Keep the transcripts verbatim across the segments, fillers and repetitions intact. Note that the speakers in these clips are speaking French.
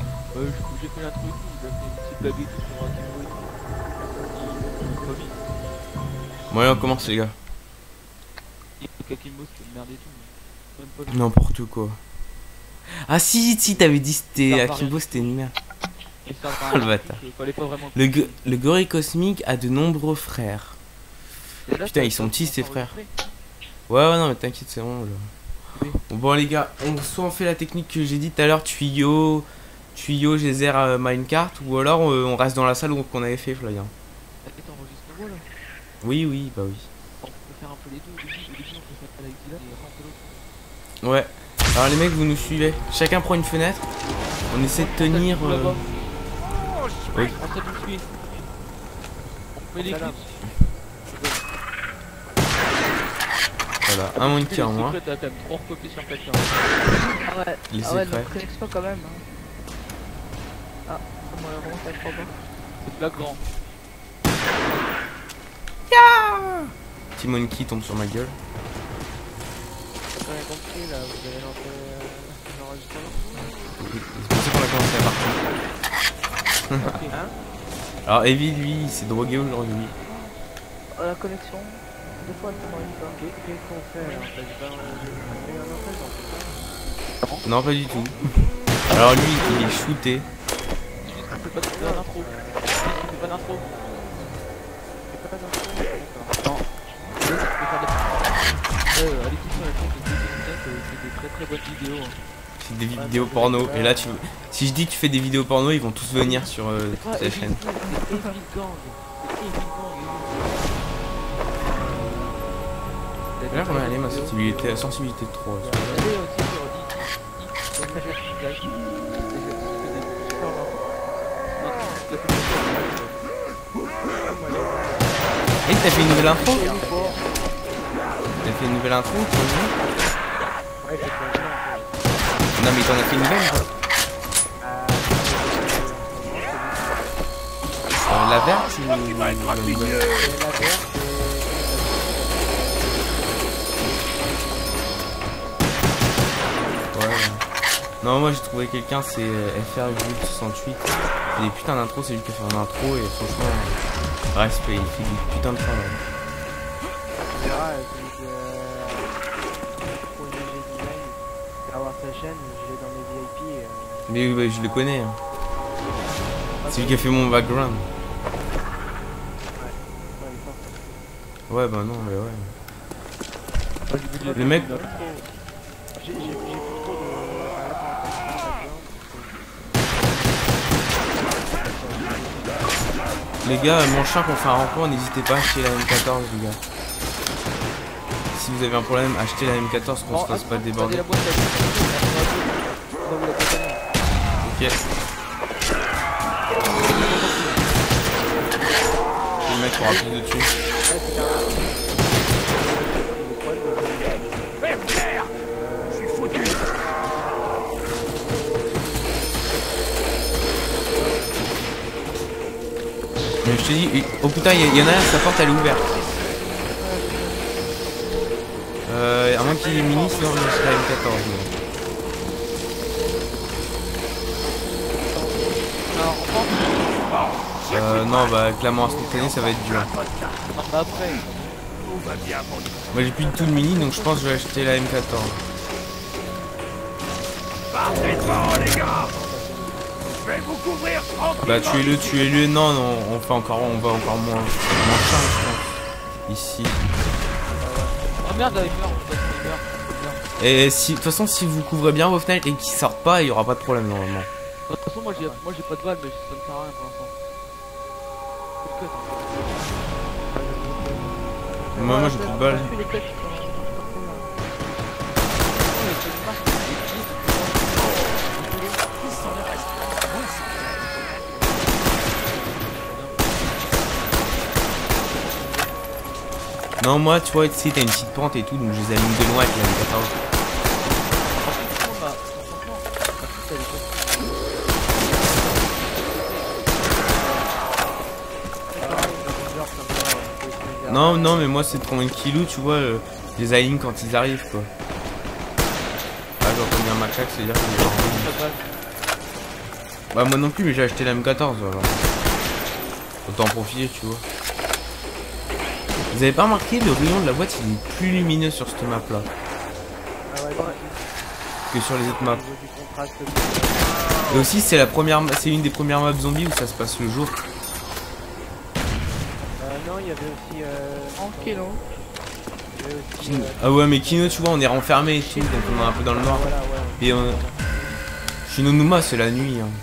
Euh, j'ai fait un truc, il a fait une petite blague et tout sur un niveau et tout. Bon allez on commence les gars. Kakimbo c'était une merde et tout. Même pas le... N'importe quoi. Ah si si t'avais dit c'était Akimbo c'était une merde. Et ça, Oh le bâtard. Le, gu- le gorille cosmique a de nombreux frères. Là, Putain ils sont petits ces frères. Ouais ouais non mais t'inquiète c'est bon là. Oui. Bon, bon les gars, on, soit on fait la technique que j'ai dit tout à l'heure, tuyau, tuyau, geyser, euh, minecart, ou alors euh, on reste dans la salle où qu'on avait fait Florian. T'enregistres le là? Oui oui bah oui. On peut faire un peu les deux, au début, au début on peut faire avec Dylan et rentrer l'autre. Ouais. Alors les mecs vous nous suivez. Chacun prend une fenêtre. On essaie de tenir. Euh... Oui. On s'est suit. On met les clips. Voilà, un monkey en moins. T'as quand même trois recopiés sur quelqu'un. Ah ouais, Les ah ouais, secrets. donc connexion quand même. Hein. Ah, moi vraiment ça je crois pas. C'est flagrant. Yeah Petit monkey tombe sur ma gueule. Vous avez compris là, vous allez lancer l'enregistrement. C'est pour ça qu'on a commencé la partie. Hein? Alors Evie lui il s'est drogué aujourd'hui. Oh, la connexion, des fois elle tombe en pas. Qu'est-ce qu'on fait en fait? Ben, on fait un appel dans ce cas. Non pas du tout. Alors lui il est shooté. On fait pas de l'intro. On fait pas d'intro. On fait pas d'intro. Non. On peut faire des... Euh, allez tous sur la chaîne de T V, c'est des très très bonnes vidéos. C'est des vidéos porno. Et là tu si je dis que tu fais des vidéos porno ils vont tous venir sur euh, ta chaîne. C'est Evil Gang. C'est Evil Gang. D'ailleurs combien elle est ma sensibilité, sensibilité de trois. Allez aussi sur Dix. Et t'as fait une nouvelle intro? T'as fait une nouvelle intro? Non mais t'en as fait une nouvelle quoi. Euh, la verte ou la nouvelle? Ouais. Non moi j'ai trouvé quelqu'un c'est F R huit soixante-huit. Il est putain d'intro, c'est lui qui a fait un intro et franchement respect, il fait du putain de travail. Avoir sa chaîne, je l'ai dans mes V I P. Euh... Mais oui, bah, je le connais. Hein. C'est lui qui a fait mon background. Ouais, ouais, ouais bah non mais ouais. Le mec. J'ai plus trop de. Les gars, mon chat qu'on fait un rencontre, n'hésitez pas à acheter la M quatorze les gars. Si vous avez un problème, achetez la M quatorze qu'on se fasse pas déborder. Ok. Le mec aura plus de dessus. Mais je te dis, oh putain, il y, y en a un, sa porte elle est ouverte. Euh, à moins qu'il ait mini, sinon je serai à M quatorze. Mais... Euh, non, bah clairement instantané, ça va être dur. Moi j'ai plus du tout de mini, donc je pense que je vais acheter la M quatorze. Bah tuez-le, tuez-le, non, non, on fait encore, on va encore moins, moins cher, je pense. Ici. Oh merde, il meurt, il meurt. Et si, de toute façon, si vous couvrez bien vos fenêtres et qu'ils sortent pas, il y aura pas de problème normalement. De toute façon, moi j'ai, moi j'ai pas de balle, mais ça me sert à rien pour l'instant. Moi, moi j'ai plus de balles. Non, moi, tu vois, ici, t'as une petite pente et tout, donc je les allume de loin avec la M quatorze. Non, non, mais moi, c'est tranquillou, tu vois, euh, je les aligne quand ils arrivent, quoi. Ah, j'entends bien ma claque, c'est-à-dire que je Bah moi non plus, mais j'ai acheté la M quatorze alors. Autant en profiter, tu vois. Vous avez pas remarqué, le rayon de la boîte il est plus lumineux sur cette map là Ah ouais, ouais. que sur les autres maps. Au niveau du contraste. Et aussi c'est la première, c'est une des premières maps zombies où ça se passe le jour. Euh, non, il y avait aussi. Euh... Tranquille, hein. il y avait aussi, Kino- euh, Ah ouais mais Kino tu vois on est renfermé et tout, donc on est un peu dans le noir. Voilà, ouais. Et on... Shinonuma c'est la nuit. Hein.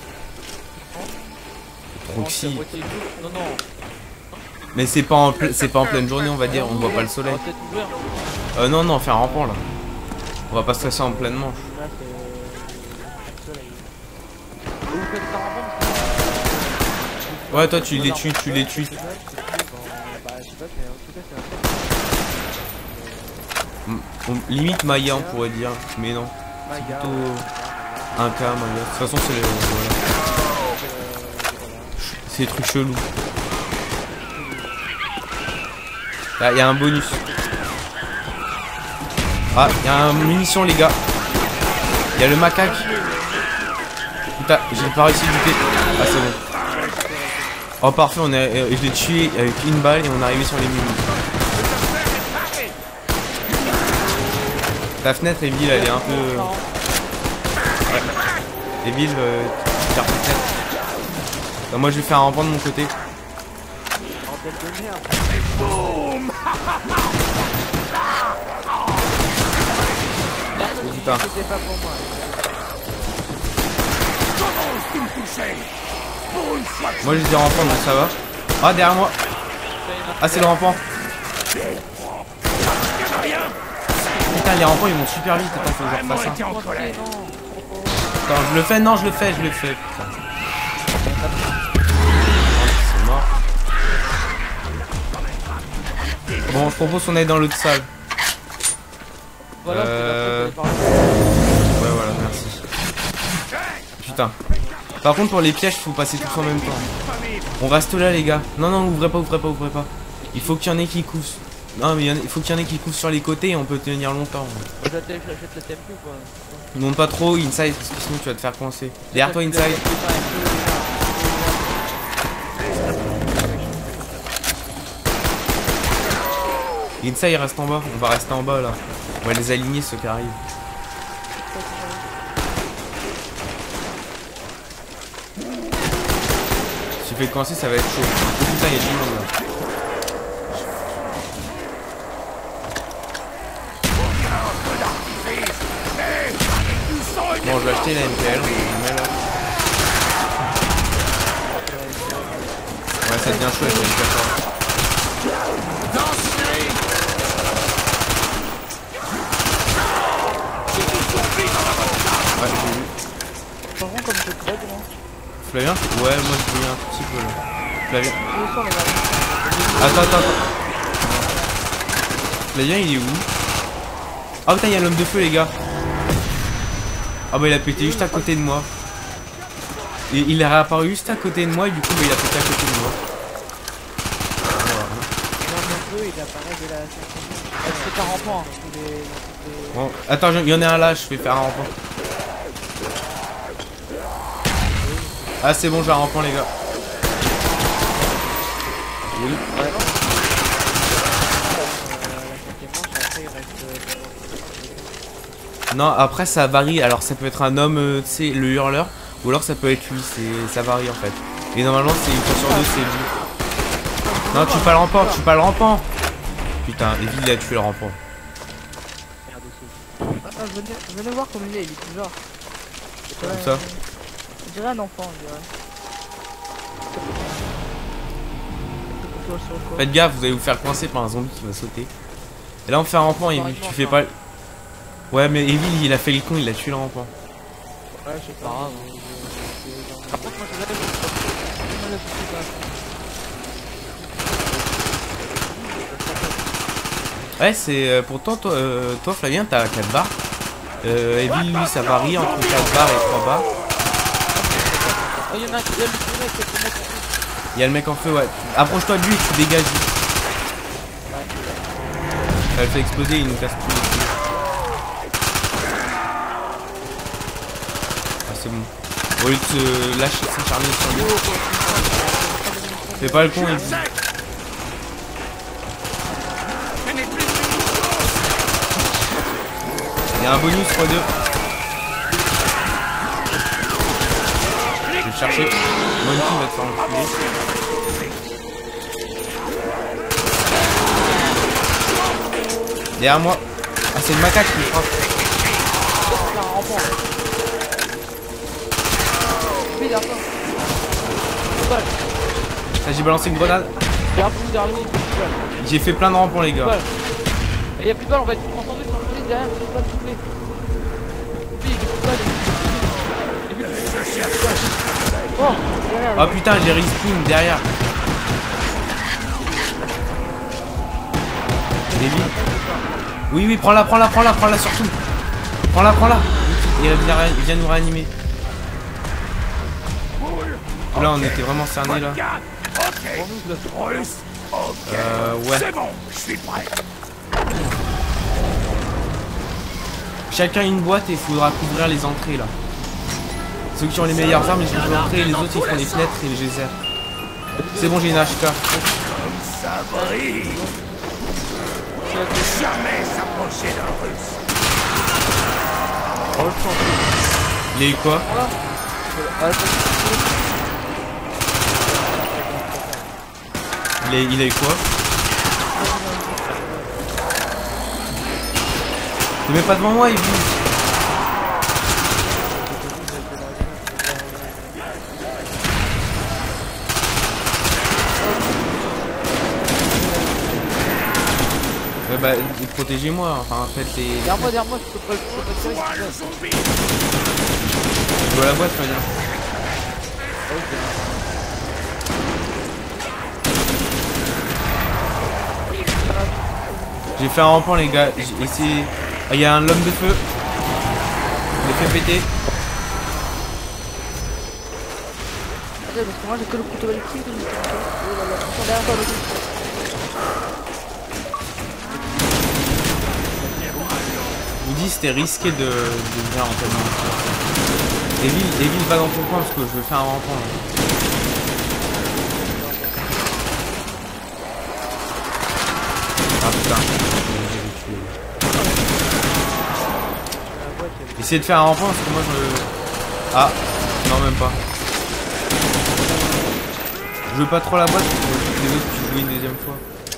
Proxy. Non, non. Mais c'est pas en ple- c'est pas en pleine journée on va dire, on voit pas le On soleil. va peut-être ouvrir. Euh non non, faire un rampant là. On va pas stresser en pleine manche. Là, c'est. le soleil. Vous faites ça en bombe. Ouais toi tu les tues, tu les tues. Bah, je sais pas, mais en tout cas, c'est un peu. On- limite Maya on pourrait dire, mais non. C'est Maya, plutôt ouais. un cas Maya. De toute façon c'est les... voilà. C'est des trucs chelous. Là il y a un bonus. Ah il y a un munition les gars. Il y a le macaque. Putain j'ai pas réussi à buter. Ah c'est bon. Oh parfait on a, euh, je l'ai tué avec une balle et on est arrivé sur les munitions. La fenêtre Evil elle est un peu... Ouais. Evil euh, tu tires ta fenêtre. Bah, moi je vais faire un rampant de mon côté. Bordel de merde. Oh, putain. C'était pas pour moi. Moi j'ai des rampants donc ça va. Ah derrière moi. Ah c'est le rampant. Putain les rampants ils vont super vite. Attends faut que je refasse ça. Attends je le fais, non je le fais, je le fais. Putain. C'est mort. Bon je propose qu'on aille dans l'autre salle. Voilà, Euh. c'est la faute de Ouais voilà merci. Putain. Par contre pour les pièges faut passer tous en même temps. On reste là les gars. Non non ouvrez pas, ouvrez pas, ouvrez pas. Il faut qu'il y en ait qui coussent. Non mais il, y en a- il faut qu'il y en ait qui coussent sur les côtés et on peut tenir longtemps. J'achète j'achète le T M P ou quoi? Monte pas trop inside parce que sinon tu vas te faire coincer. Derrière toi inside. Inside il reste en bas. On va rester en bas là. On va les aligner ceux qui arrivent. Si tu fais coincer ça va être chaud. Oh putain il y a du monde là. Bon je vais acheter la M P L, on la met là. Ouais ça devient chaud avec la M quatorze. Ouais j'ai vu. Par contre, comme je crève, moi. Flavien? Ouais moi je voulais un tout petit peu là. Flavien. Je sens les gars. Attends attends attends. Flavien il est où? Ah putain il y a l'homme de feu les gars. Ah bah il a pété juste à côté de moi. Et il est réapparu juste à côté de moi et du coup bah, il a pété à côté de moi. Voilà. L'homme un peu, il apparaît de la cinquième. C'est un rampant. Tous les- tous les- Bon, attends, il y en a un là, je vais faire un rampant. Ah c'est bon, j'ai un rampant les gars. Oui. Euh, la cinquième manche, après, il reste. euh, Non, après ça varie. Alors ça peut être un homme, euh, tu sais, le hurleur, ou alors ça peut être lui. C'est, ça varie en fait. Et normalement c'est une fois sur deux, c'est lui. Non, tu pas le rampant, tu pas le rampant. Putain, Evil il a tué le rampant. Merde aussi. Ah, je venais, je venais voir comment il est, il est bizarre. Comme ça. Je dirais un enfant, je dirais. Sur- sur quoi? Faites gaffe, vous allez vous faire coincer par un zombie qui va sauter. Et là on fait un rampant, Evil, tu fais pas. Ouais, mais Evil il a fait le con, il a tué le rampant. Ouais, je sais Pas pas. grave. Je- Par contre, moi je l'avais. Je Ouais, c'est euh, pourtant toi, euh, toi Flavien, t'as quatre barres. Euh, Evil lui ça varie entre quatre barres et trois barres. Oh, il y en a un qui vient de tourner, c'est le mec. Il y a le mec en feu, ouais. Approche-toi de lui et tu dégages lui. Ça le fait exploser, il nous casse tous les couilles. Ah c'est bon. Au lieu de se lâcher, s'acharner sur lui. Fais pas le con, Evie. Il y a un bonus fois deux. Je vais le chercher. Monkey va te faire enculer. Derrière moi. Ah, c'est le macaque qui me frappe. Ah, j'ai balancé une grenade. J'ai fait plein de rampons, les gars. Il y a plus de balles, on va être concentré sur le police derrière, il faut pas se souffler. Oui, il y a plus de balles, il y a plus de balles. Oh, derrière. Oh putain, j'ai respawn derrière. Evie. Oui, oui, prends-la, prends-la, prends-la, prends-la surtout. Prends-la, prends-la. Il vient, il vient nous réanimer. Là, on était vraiment cernés là. Euh, ouais. Chacun une boîte et il faudra couvrir les entrées là. Ceux qui ont les meilleures armes, ils font les entrées, et les autres ils font les fenêtres et les geysers. C'est bon, j'ai une H K. Jamais s'approcher d'un russe. Il a eu quoi? Il a, il a eu quoi? Te mets pas devant moi, Evie. Ouais, bah, protégez-moi, enfin, faites les... Derrière moi, derrière moi, je peux pas le tirer. Je vois la boîte, très bien. J'ai fait un rampant, les gars. J'ai essayé... Ah, il y a un homme de feu. Je l'ai fait péter. Attends, parce que moi j'ai que le couteau électrique. Oh là là, ils sont derrière toi, le coup. Je vous dis, c'était risqué de, de venir en tellement. Evie, Evie va dans ton coin parce que je veux faire un rampant. Là. Ah putain. Essayez de faire un rampant parce que moi je... Ah, non même pas. Je veux pas trop la boîte, les autres tu joues une deuxième fois.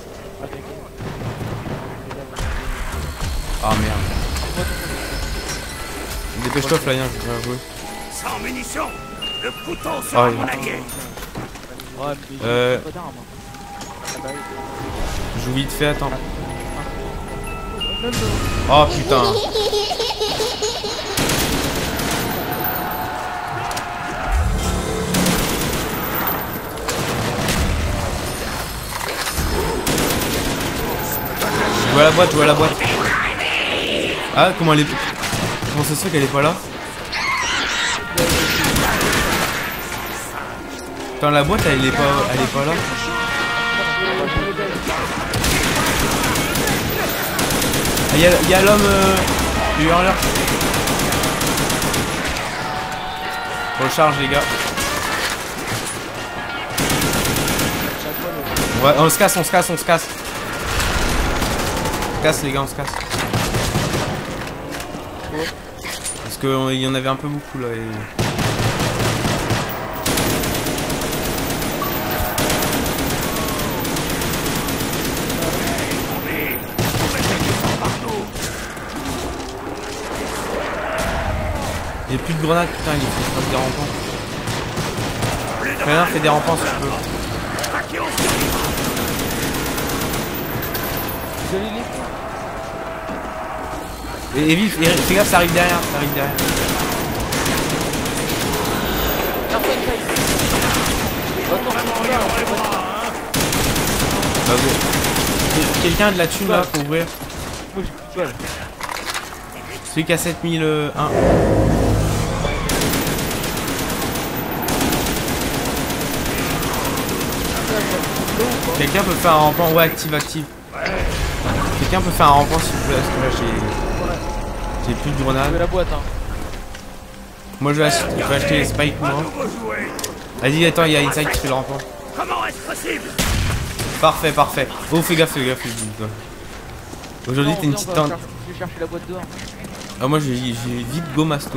Ah merde. Dépêche-toi Flyer, je vais jouer. Sans munitions, le couteau Ah, sera oui. mon allié. Ouais, mais Euh... j'ai pas d'armes. Je joue vite fait, attends. Oh putain. Je vois la boîte, je vois la boîte. Ah, comment elle est... Comment ça se fait qu'elle est pas là? Attends, la boîte, elle est pas, elle est pas là. Ah, y'a y a l'homme... Euh, du hurleur. Recharge, les gars. Ouais, on se casse, on se casse, on se casse. On se casse, les gars, on se casse. Parce qu'il y en avait un peu beaucoup là. Et... Il n'y a plus de grenades, putain, il faut que je fasse des rampants. Rien, fais des rampants si tu peux. Et, et vite, fais gaffe, ça arrive derrière, ça arrive derrière. Bah, go. Quelqu'un a de la thune là pour ouvrir. Moi j'ai plus de balles. Celui qui a sept mille un. Quelqu'un peut faire un rampant, ouais, active, active. Quelqu'un peut faire un rampant s'il vous plaît, parce que là j'ai... J'ai plus de Je grenades. vais la boîte, hein. Moi je vais, ach- je vais acheter les spikes moi. Nouveau jouet. Vas-y attends, il y a Inside qui fait le rampant. Comment est-ce possible? Parfait, parfait. Oh fais gaffe, fais gaffe, fais gaffe. Aujourd'hui Non, t'as une viens, petite on va tente. chercher- Je vais chercher la boîte dehors. Ah moi j'ai j'ai vite go masto.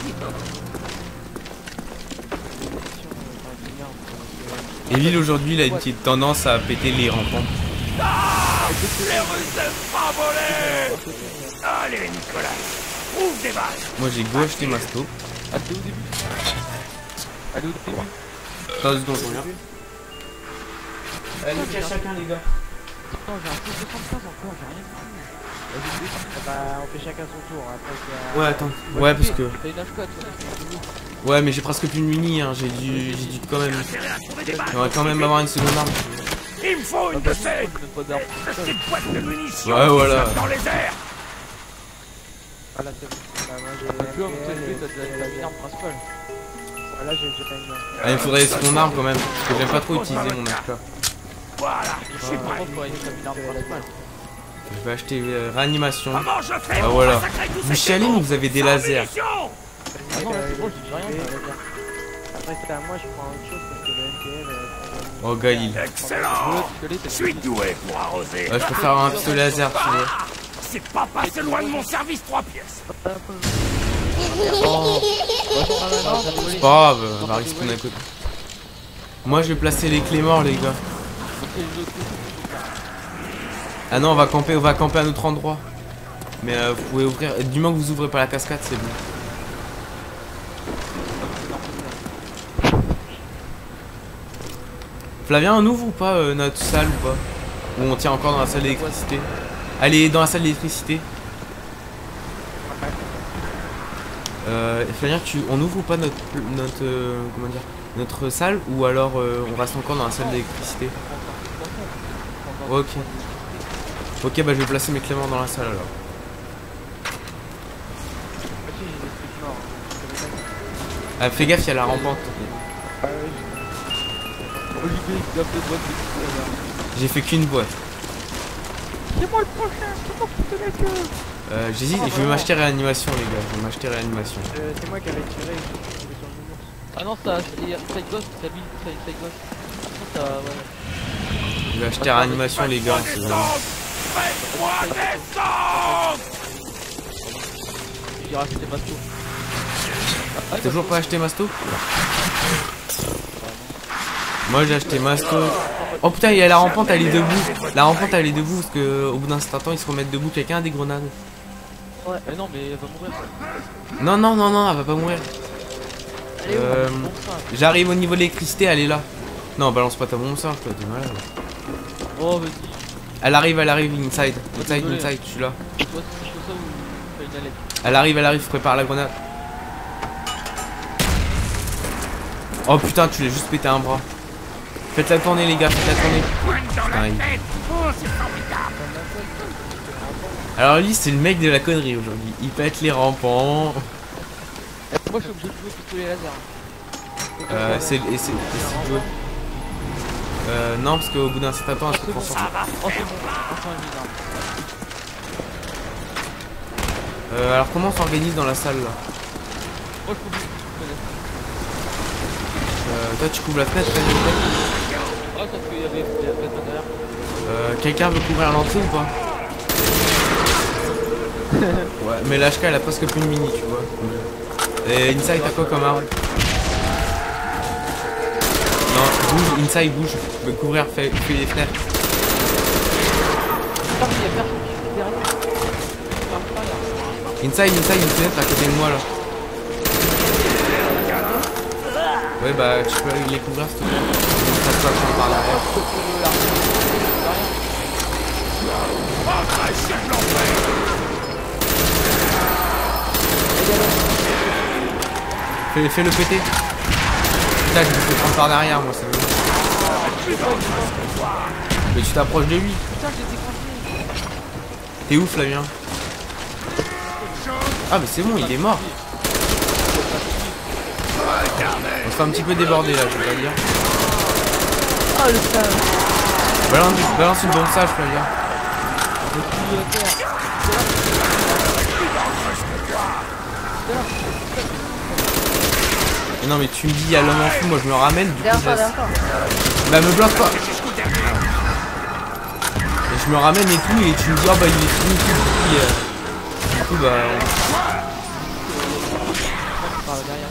Et Lille aujourd'hui il a une petite tendance à péter les rampants. Les Russes n'aiment pas voler. Allez, Nicolas, trouve des balles. Moi j'ai go acheté masto. Ah, t'es au début. Allez, au début. Attends deux secondes, je reviens. Allez, cache chacun les gars. Attends, j'ai un P soixante-quinze encore, j'ai rien vu. Vas-y, Ah bah, on fait chacun son tour. Après, c'est Ouais attends. Ouais parce que. T'as une H quatre, toi. Ouais mais j'ai presque plus de muni hein. J'ai dû. J'ai dû quand même. Intérêt à trouver des balles. J'aimerais quand même avoir une seconde arme. Il me faut une Ah, bah, de ces j'ai même pas d'arme. petites boîtes de munitions Ouais, qui voilà. flottent dans les airs. Ah là, c'est bon. Bah, moi j'ai. Bah, tu vois, mon M P L T L P, et- t'as déjà t'as une arme principale. Ah là, j'ai j'ai pas une. Ah il me faudrait une seconde arme quand même. Parce que j'aime pas trop utiliser mon H K. Voilà, je suis prêt. Pourquoi il y a une arme principale? Je vais acheter euh, réanimation. Comment je fais Ah, pour voilà. massacrer tous Vous ces chialez cons ou vous avez des sans lasers? munitions? Ah non, là, c'est bon, j'ai rien, ça va bien. Après, c'est à moi, je prends autre chose parce que le M P L. euh, Oh Gaïl. Excellent. Pistolet, Je t'as suis doué pour arroser. Ouais, je préfère avoir un pistolet laser tu vois. Ah, c'est pas passé loin de mon service trois pièces. Oh, c'est pas grave, on va respawner à côté. Moi je vais placer les clés morts les gars. Ah non on va camper, on va camper à notre endroit. Mais euh, vous pouvez ouvrir, du moment que vous ouvrez pas la cascade c'est bon. Flavien on ouvre ou pas euh, notre salle ou pas? Ou on tient encore dans la salle d'électricité? Allez dans la salle d'électricité. Euh, Flavien tu, on ouvre ou pas notre, notre, euh, comment dire, notre salle ou alors euh, on reste encore dans la salle d'électricité? Ok. Ok bah je vais placer mes clés morts dans la salle alors. Ah, fais gaffe, il y a la rampante. Olivier, il a deux boîtes de pistolet, là. J'ai fait qu'une boîte. C'est moi le prochain, c'est moi qui te la gueule. Euh, J'hésite, je vais m'acheter réanimation les gars, je vais m'acheter réanimation. euh, C'est moi qui avais tiré. Je suis tombé sur le nounours. Ah non, ça, c'est side ghost, c'est lui, side side ghost. Non, ça, ouais. Je vais acheter réanimation les gars. c'est bon. Faites-moi descendre. J'ai racheté Masto. Ah, T'as toujours pas acheté Masto? Moi j'ai acheté Masto. Oh putain, il y a la rampante, elle est debout. La rampante elle est debout parce que au bout d'un certain temps ils se remettent debout. Quelqu'un a des grenades? Ouais. Mais non, mais elle va mourir. Non, non, non, non, elle va pas mourir. Allez, où Euh, Bon sang. J'arrive au niveau de l'électricité, elle est là. Non, balance pas ta bombe ça, toi, t'es malade. Oh, vas-y. Elle arrive, elle arrive, inside. Inside, désolé. inside, je suis là. Tu vois si je fais ça ou fais une alerte. Elle arrive, elle arrive, prépare la grenade. Oh putain, tu l'as juste pété un bras. Faites-la tourner les gars, faites-la tourner. Pointe dans la Putain, il- tête. Oh, c'est formidable. Alors lui c'est le mec de la connerie aujourd'hui. Il pète les rampants. Moi, je suis obligé de jouer pistolet laser. Euh, c'est et c'est et c'est de jouer. Euh, non parce qu'au bout d'un certain temps elle se transforme. Ça va Oh, c'est faire bon. mal. Enfin, une arme. Euh, alors comment on s'organise dans la salle là? Moi, je peux plus connaître. euh, Toi tu couvres la fenêtre, t'as dit, peut-être Ah, parce qu'il y avait il y avait pas derrière. euh, Quelqu'un veut couvrir l'entrée ou pas? Ouais mais l'H K elle a presque plus de mini tu vois. Et Inside t'as quoi comme arme? Non bouge, Inside bouge. Je veux couvrir, fais, fais les fenêtres. Ah, mais il y a personne qui est derrière. Ah, pas là. Inside, inside, une fenêtre à côté de moi là. Ouais bah tu peux les couvrir s'il te plaît. Ça te passe par l'arrière. Fais, fais le péter. Putain je me fais prendre par derrière moi ça veut. Mais tu t'approches de lui. Putain, j'ai décroché. T'es où Flavien? Ah mais c'est bon il est mort. On se fait un petit peu déborder là je vais pas dire. Oh le putain. Balance, balance une bombe sage Flavien. Mais non mais tu me dis il y a l'homme en fou, moi je me ramène, du coup Derrière je toi, laisse. derrière toi. Bah me bloque pas. Et je me ramène et tout et tu me dis oh bah il est fini tout. Puis, euh, du coup bah... Par derrière.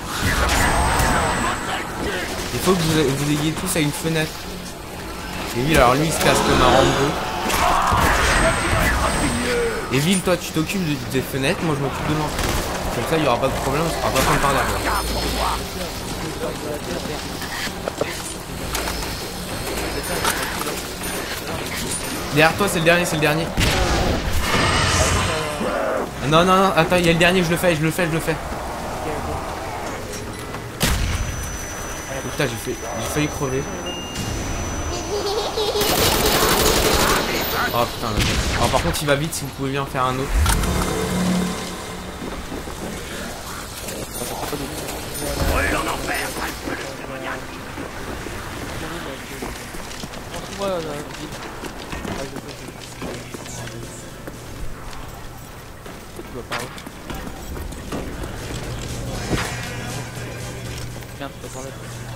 Il faut que vous, vous ayez tous à une fenêtre. Et lui alors lui il se casse comme un Rambo. Et Ville, toi tu t'occupes de- des fenêtres, moi je m'occupe de l'entrée. Comme ça il n'y aura pas de problème, on sera pas prendre par derrière. Derrière toi c'est le dernier, c'est le dernier. Ah, non non non, attends, il y a le dernier, je le fais, je le fais, je le fais. Putain j'ai fait, j'ai failli crever. Oh putain. Alors par contre il va vite, si vous pouvez bien faire un autre. Brûle en enfer, sale peu de démoniaque. Moi, euh, vite. Ah, je sais, je sais. Tu vois pas où. Merde, tu peux parler.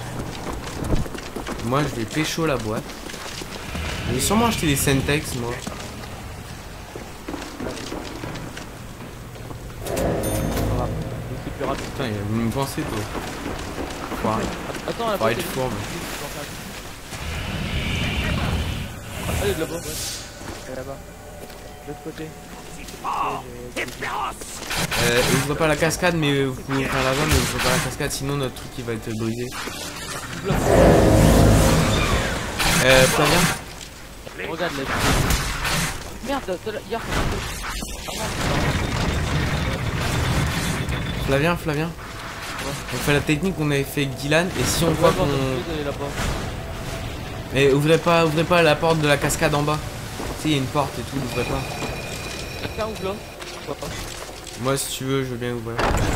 Moi je vais pécho la boîte. J'ai sûrement acheté des Sentex moi. C'est plus rapide. Putain, il a voulu me penser toi. Foiré. Attends, la Faut porte être est fourbe. Allez, de là-bas. Elle est là-bas. De l'autre côté. Oh, et féroce. Euh, ouvrez pas la cascade, mais vous pouvez ouvrir la vanne, mais ouvrez pas la cascade, sinon notre truc il va être brisé. Euh, Flavien. Regarde là. Merde, t'as là. Hier, Flavien, Flavien. On fait la technique qu'on avait fait avec Dylan, et si on voit qu'on... Mais ouvrez pas, ouvrez pas la porte de la cascade en bas. Tu sais, il y a une porte et tout, ouvrez pas. Quelqu'un ouvre là. Pourquoi pas. Moi, si tu veux, je veux bien ouvrir.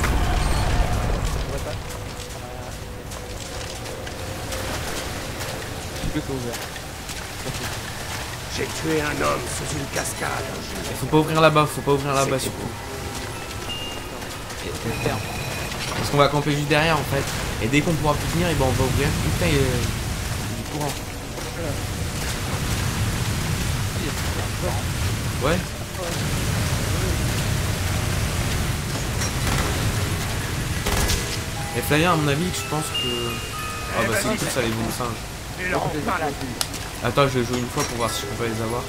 Je peux ouvert. J'ai tué un homme sous une cascade. Il faut pas ouvrir là-bas, faut pas ouvrir là-bas surtout. Parce qu'on va camper juste derrière en fait. Et dès qu'on pourra plus tenir, et ben on va ouvrir. Putain, il y a du courant. Ouais. Et Flavien, à mon avis, je pense que... Ah bah c'est cool ça les bons singes. Et leur enfin la vue. Attends, je vais jouer une fois pour voir si je peux pas les avoir.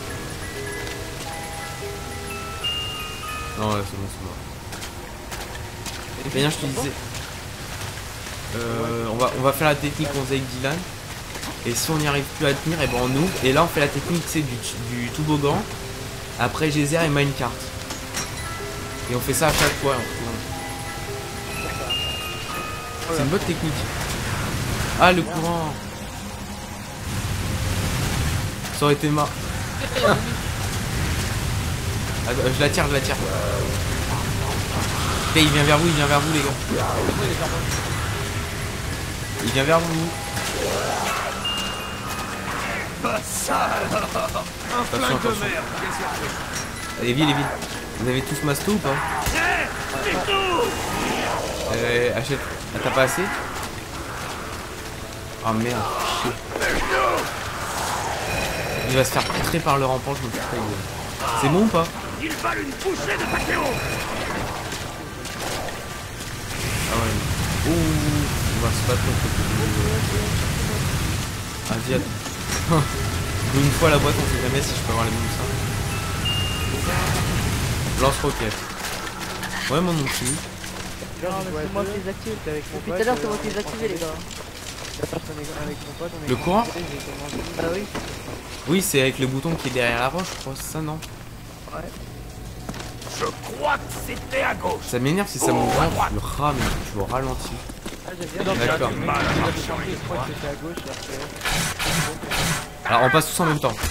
Non, ouais, c'est bon, c'est bon. Flavien, je te disais... Euh, on, va, on va faire la technique qu'on faisait avec Dylan. Et si on n'y arrive plus à tenir, et ben on ouvre. Et là on fait la technique du, du toboggan. Après geyser et minecart. Et on fait ça à chaque fois. C'est une bonne technique. Ah le courant. Ça aurait été marre. Attends, je la tire, je la tire. Et il vient vers vous, il vient vers vous les gars. Il vient vers vous. Attention, attention. Allez, vite, vite. Vous avez tous masto ou pas? Euh, achète. Ah, t'as pas assez? Oh merde, chier. Il va se faire poutrer par le rampant, je me fous pas. C'est bon ou pas? Ils valent une bouchée de Takeo. Ah ouais. Ouh, on va se battre contre le... Ah, viens. Une fois la boîte, on sait jamais si je peux avoir les mêmes ça. Lance-roquette. Ouais, moi non plus. Non, mais c'est moi qui les active. Depuis tout à l'heure, c'est moi qui les active, les gars. Le courant? Ah oui. Oui, c'est avec le bouton qui est derrière la roche, je crois. C'est ça, non? Ouais. Je crois que c'était à gauche. Ça m'énerve si ça Oh, m'ouvre, à droite. tu le rames, tu le ralentis. D'accord. Alors, on passe tous en même temps.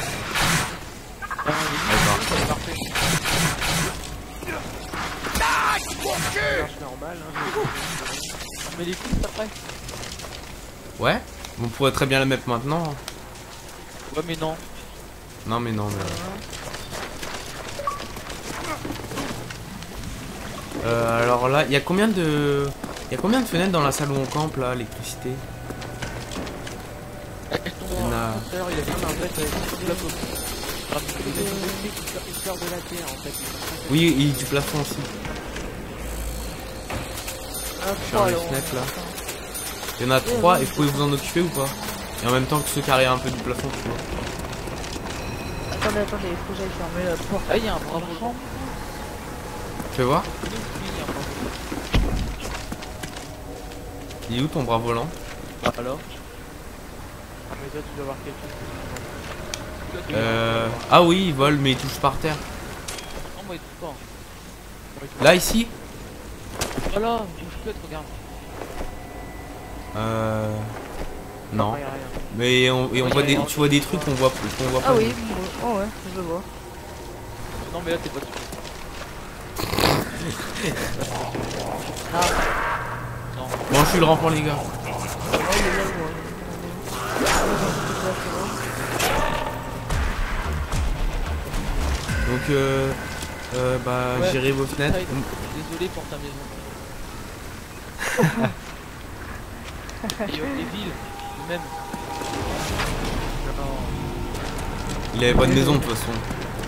D'accord. Mais les coups après. Ouais? On pourrait très bien la mettre maintenant. Ouais, mais non. Non, mais non, mais... Euh, alors là, il y a combien de... Y'a combien de fenêtres dans la salle où on campe là, l'électricité? Ton Il y en a- monteur, il a fait un vrai plateau. Il sort de la terre en fait. Oui, et du plafond aussi. Ah, Sur trois, les alors, fenêtres là. attends. Il y en a trois et vous pouvez vous en occuper ou pas? Et en même temps que ceux qui arrivent un peu du plafond, tu vois. Attendez, attendez, il faut que j'aille fermer la porte. Ah, il y a un bravo champ. Fais voir. Oui, il y a un bravo. Il est où ton bras volant? Ah, alors Ah, mais toi, tu dois avoir quelque chose. Toi, tu dois Euh... avoir- Ah oui, il vole mais il touche par terre. Non, moi, il touche pas. Moi, il touche Là, ici? pas. Voilà, il touche que, regarde. Euh... Non. Rien, rien. Mais on, et on voit des, tu vois des trucs qu'on voit, qu'on voit pas. Ah oui, oh ouais, je le vois. Non, mais là, t'es pas dessus. Ah, Non. Bon, je suis le rampant les gars. oh, il est là, je vois. Donc euh... euh bah Ouais. gérez vos fenêtres. Tide, désolé pour ta maison. Et euh, les villes, même. Non, Il avait pas de maison de toute façon. le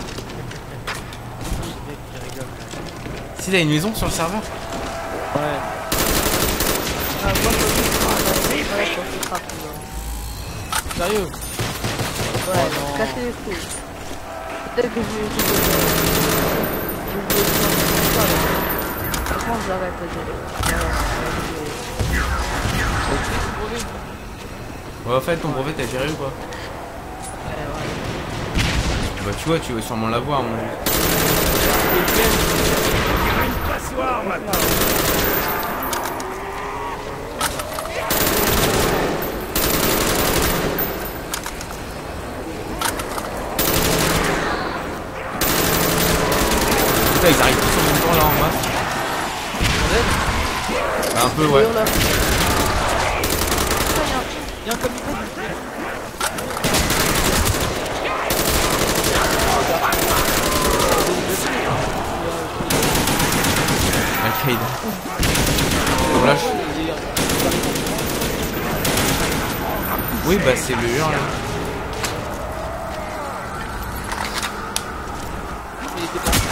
mec qui rigole. Si t'as une maison sur le serveur? Ouais. Ah, moi, je veux ouais, je pense que ce sera plus, hein. Sérieux? Ouais, Oh non. casser les couilles. Peut-être que je vais essayer de... Je vais essayer de faire ça, là. Franchement, j'arrête, vas-y. Ok, c'est brevet. Ouais, en fait ton brevet t'as géré ou pas? Ouais, ouais. Bah tu vois, tu vas sûrement l'avoir à mon avis. Une passoire maintenant. Putain, ils arrivent tous en même temps là en masse. Bah, un peu ouais. Et on l'a- Il y a un comité. Arcade. On lâche. Oui bah c'est le hurle là. Il était pas.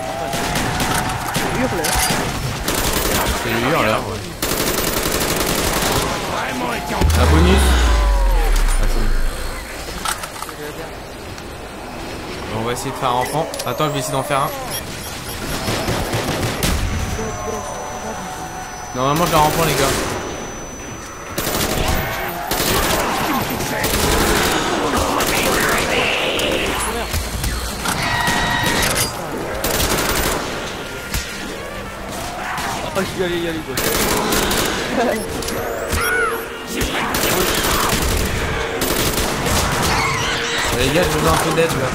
hurle. C'est le hurle là. Ouais. Vraiment écœurant. Un bonus. Ah, c'est bon. On va essayer de faire un enfant. Attends, je vais essayer d'en faire un. Normalement, je la reprends, les gars. Ah, je vais aller y aller, quoi. Les gars, j'ai besoin un peu d'aide là.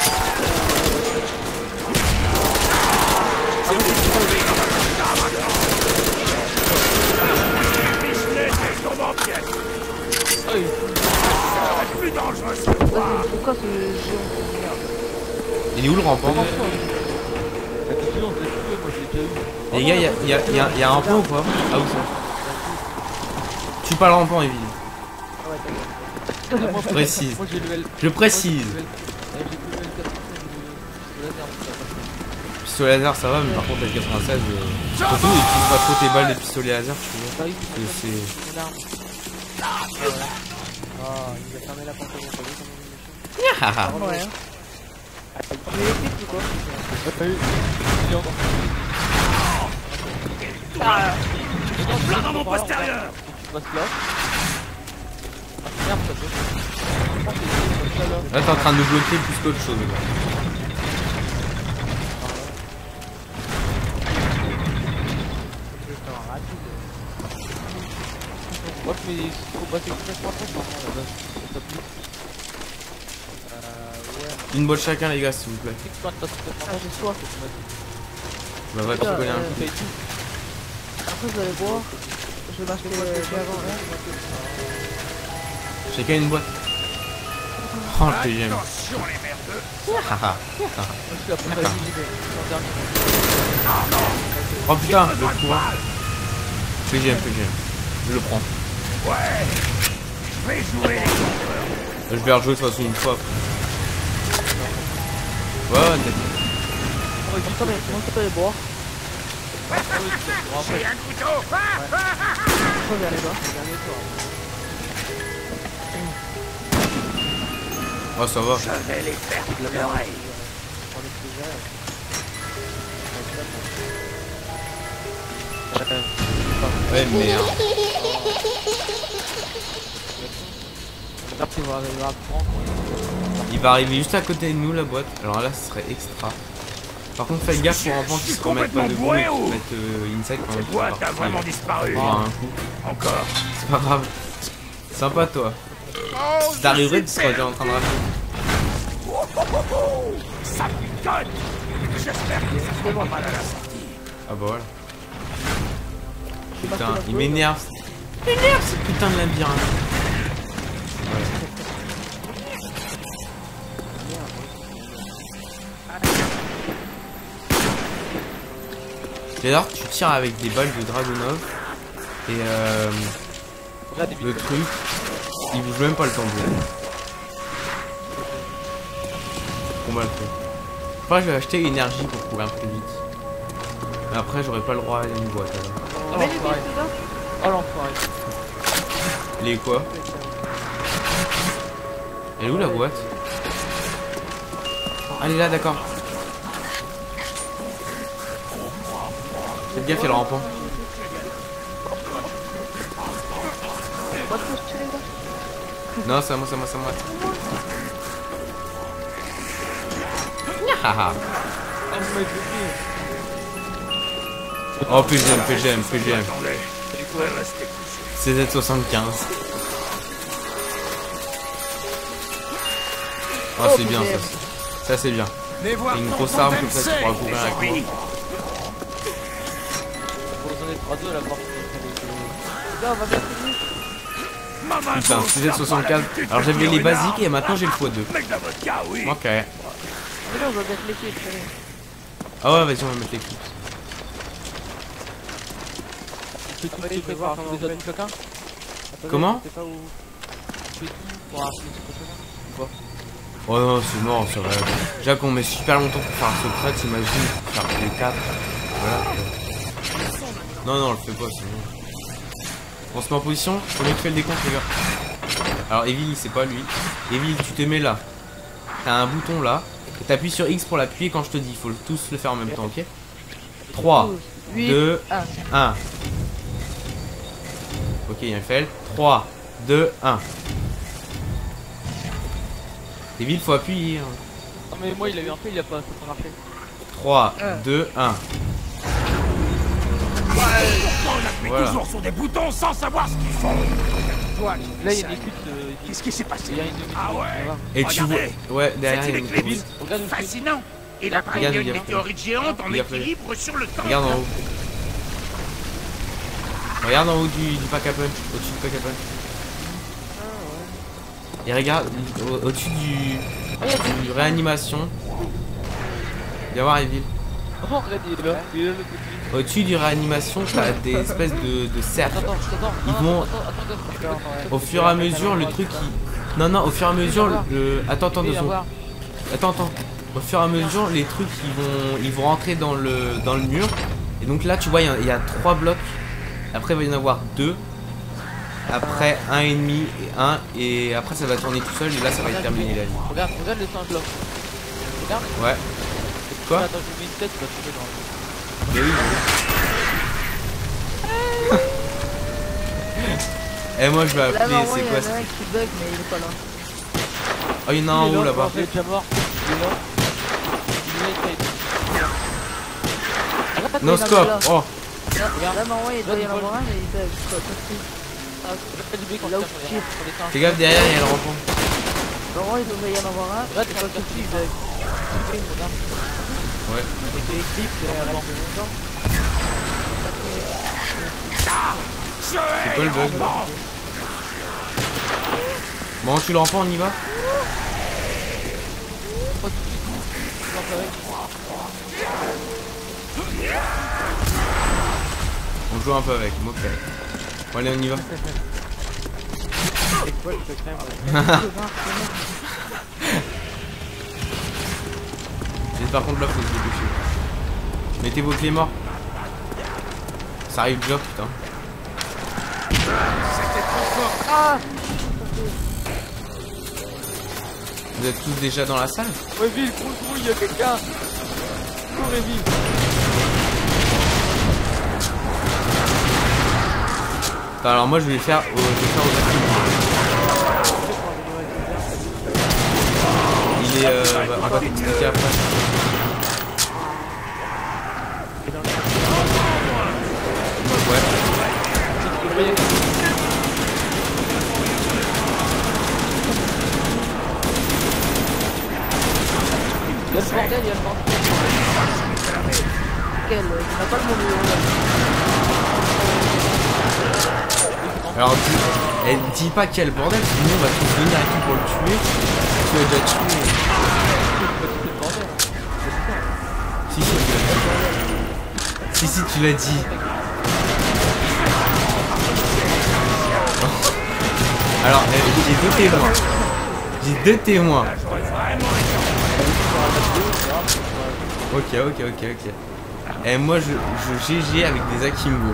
Ah oui. Plus dangereux. Vas-y, pourquoi ce géant? Il est où le rampant? La question, je l'ai trouvé, moi, je l'ai déjà eu. Les gars, y'a y a, y a, y a un rampant ou pas? Ah, où ça? Tu pas le rampant, Evie. Ah ouais, d'accord. Moi, Je précise. Moi, j'ai level. Je précise. Moi, j'ai level- ouais, j'ai level quatre-vingt-seize, j'ai level laser, donc ça va. Pistolet laser, ça va, mais par contre, avec quatre-vingt-seize, euh, surtout, utilise pas trop tes balles de pistolet laser, tu vois. Bah oui, Et c'est. mon arme. Ah, il a fermé la porte avant, t'as vu comment il est méchant? Ah, Ouais. hein. On est électrique ou quoi? Il est encore. Plein dans mon postérieur. Tu passes là. Ah merde, ça bloque. Je pense que c'est ça là. là, t'es en train de nous bloquer plus qu'autre chose, les gars. Je vais faire un rapide. Ouais, mais il faut passer complètement trop maintenant là-bas. Ça pue. Euh, ouais. Une botte chacun, les gars, s'il vous plaît. C'est que quand tu passes complètement Ah, j'ai soif. Bah, va, tu Putain, connais un euh, peu. Fais tout. Après, je vais aller boire. Je vais m'acheter euh, des avant, là. Chacun une boîte. Oh, le T G M. Attention les merdeux. Haha. Moi, je suis la première ligne, je suis en dernier. Oh putain, le pouvoir. P G M, P G M. Je le prends. Ouais. Je vais jouer les compteurs. Je vais rejouer de toute façon une fois. Ouais, ouais, t'es... On va dire comment ça peut les boire. J'ai un couteau. Pourquoi vers les bas? Oh, ça va. Je vais les faire pleurer. Ouais, merde. J'espère qu'il va arriver à prendre. Il va arriver juste à côté de nous, la boîte. Alors là, ce serait extra. Par contre, faites gaffe pour enfants qui se remettent pas debout et qui se mettent euh, inside quand Cette même. boîte a vraiment disparu. Un coup. Encore. C'est pas grave. Sympa, toi. Oh, Si t'arriverais, tu serais déjà en train de rater. ça picote. J'espère que ça fait pas mal à la sortie. Ah bah voilà. Putain, il m'énerve. Il m'énerve ce putain de labyrinthe. J'adore que tu tires avec des balles de Dragunov et euh, le truc, il bouge même pas le temps de bouger. Trop mal fait. Après, je vais acheter l'énergie pour courir plus vite. Mais après, j'aurai pas le droit à une boîte alors. Oh l'enfoiré. Oh l'enfoiré. Les quoi? Elle est où la boîte? Elle est là, d'accord. Faites gaffe, il y a le rampant. Non, c'est à moi, c'est à moi, c'est à moi. Haha. Oh, P G M, P G M, P G M. Attendez. Je vais rester couché. C Z soixante-quinze. Oh, c'est bien ça. Ça, c'est bien. Les voir Une dans grosse ton arme M comme ça, C, tu pourras couvrir les avec moi. zombies. Pour donner trois deux la porte. Là, on va faire plus. Maman, Putain, faut C Z faire soixante-quinze. pas la Alors j'avais les petite basiques et maintenant j'ai le fois deux. Mec d'avocat, oui. Ok. Mais là, on va mettre les pieds, tu sais. Ah ouais, vas-y, on va mettre les clips. Tu peux tu peux voir déjà tout quelqu'un. Comment? Tu sais pas où. Tu fais tout pour appeler tout quelqu'un ou pas? Oh non, c'est mort, ça va. Déjà qu'on met super longtemps pour faire un secret, t'imagines, pour faire les quatre. Voilà. Non, non, on le fait pas, c'est bon. On se met en position, faut mieux que fait le décompte, les gars. Alors, Evil, c'est pas lui. Evil, tu te mets là. T'as un bouton là. Et t'appuies sur X pour l'appuyer quand je te dis. Il faut tous le faire en même temps, ok? trois, deux, un. Ok, il y a un fail. trois, deux, un. Evil, faut appuyer. Hein. Non mais moi il a eu un fait, il a pas, ça a pas marché. trois, deux, un. On appuie Voilà. toujours sur des boutons sans savoir ce qu'ils font. Toi, Là il y a des clips de... Qu'est-ce qui s'est passé? Il y a une demi. Ah ouais. Et tu vois. Regardez. Ouais, derrière, il y a C'est une une clé grosse- Regarde le clip. Fascinant. Il a pris Regarde, une regarde. météorite géante en Regarde. équilibre sur le temps. Regarde en haut. Regarde en haut du, du pack à punch. Au-dessus du pack à punch. Et regarde au- au-dessus du, du réanimation. Viens voir Evil. Oh regarde il est là. Il est là le petit. Au-dessus du réanimation, t'as des espèces de, de cercles. Attends, attends, Ils attends, vont- attends, attends, attends, attends. Au fur et à mesure, le truc qui. Non, non, au fur et à mesure, le. Attends, attends, deux Viens secondes. voir. Attends, attends. Au fur et à mesure, les trucs ils vont, ils vont rentrer dans le, dans le mur. Et donc là, tu vois, il y a- il y, a trois blocs. Après, il va y en avoir deux. Après, un et demi et un. Et après, ça va tourner tout seul. Et là, ça va être terminé la vie. Regarde, regarde le cinq blocs. Regarde. Ouais. Quoi? Attends, je mets une tête, tu vas tomber dans le... Mais oui. Eh, moi, je vais Là, appeler. normalement, C'est il y quoi en ça? a un qui bug, mais il est pas là. Oh, il y en a un en Il est haut là, là-bas. Il est déjà mort. Il est là. Il est là, il est là. Regarde, No il est là, scope. là. Oh. Là, là, normalement, il doit y en Regarde, avoir un, mais il bug. C'est pas possible. Ah, Regarde du bruit quand Là où tu tu tires sur les seins. Fais gaffe derrière, il y a le rampant. normalement, il devrait y en avoir un. Regarde, C'est pas regarde, possible, il bug. regarde. Ouais. Avec les clips, c'est la lampe. C'est quoi le bug? Bon, tu le rampant, on y va? On joue un peu avec, ok. Bon allez on y va. C'est quoi le secret, moi? Et par contre là faut se déboucher. Mettez vos clés morts. Ça arrive déjà putain. Ah. Vous êtes tous déjà dans la salle? Ouais, vite, cours, cours, il y a quelqu'un. Cours et vite. Attends, alors moi je vais faire au, je vais faire aux actifs. Il est euh, bah, on va t'expliquer après. Ouais. Il y a le bordel, il y a le bordel. Quel, il n'a pas le monde. Alors dis, eh, dis pas quel bordel, sinon on va tous venir et tout pour le tuer. Tu l'as déjà tué. Si si tu l'as dit. Si si tu l'as dit. Alors eh, j'ai deux témoins. J'ai deux témoins. Ok ok ok ok. Et moi je, je G G avec des Akimbo.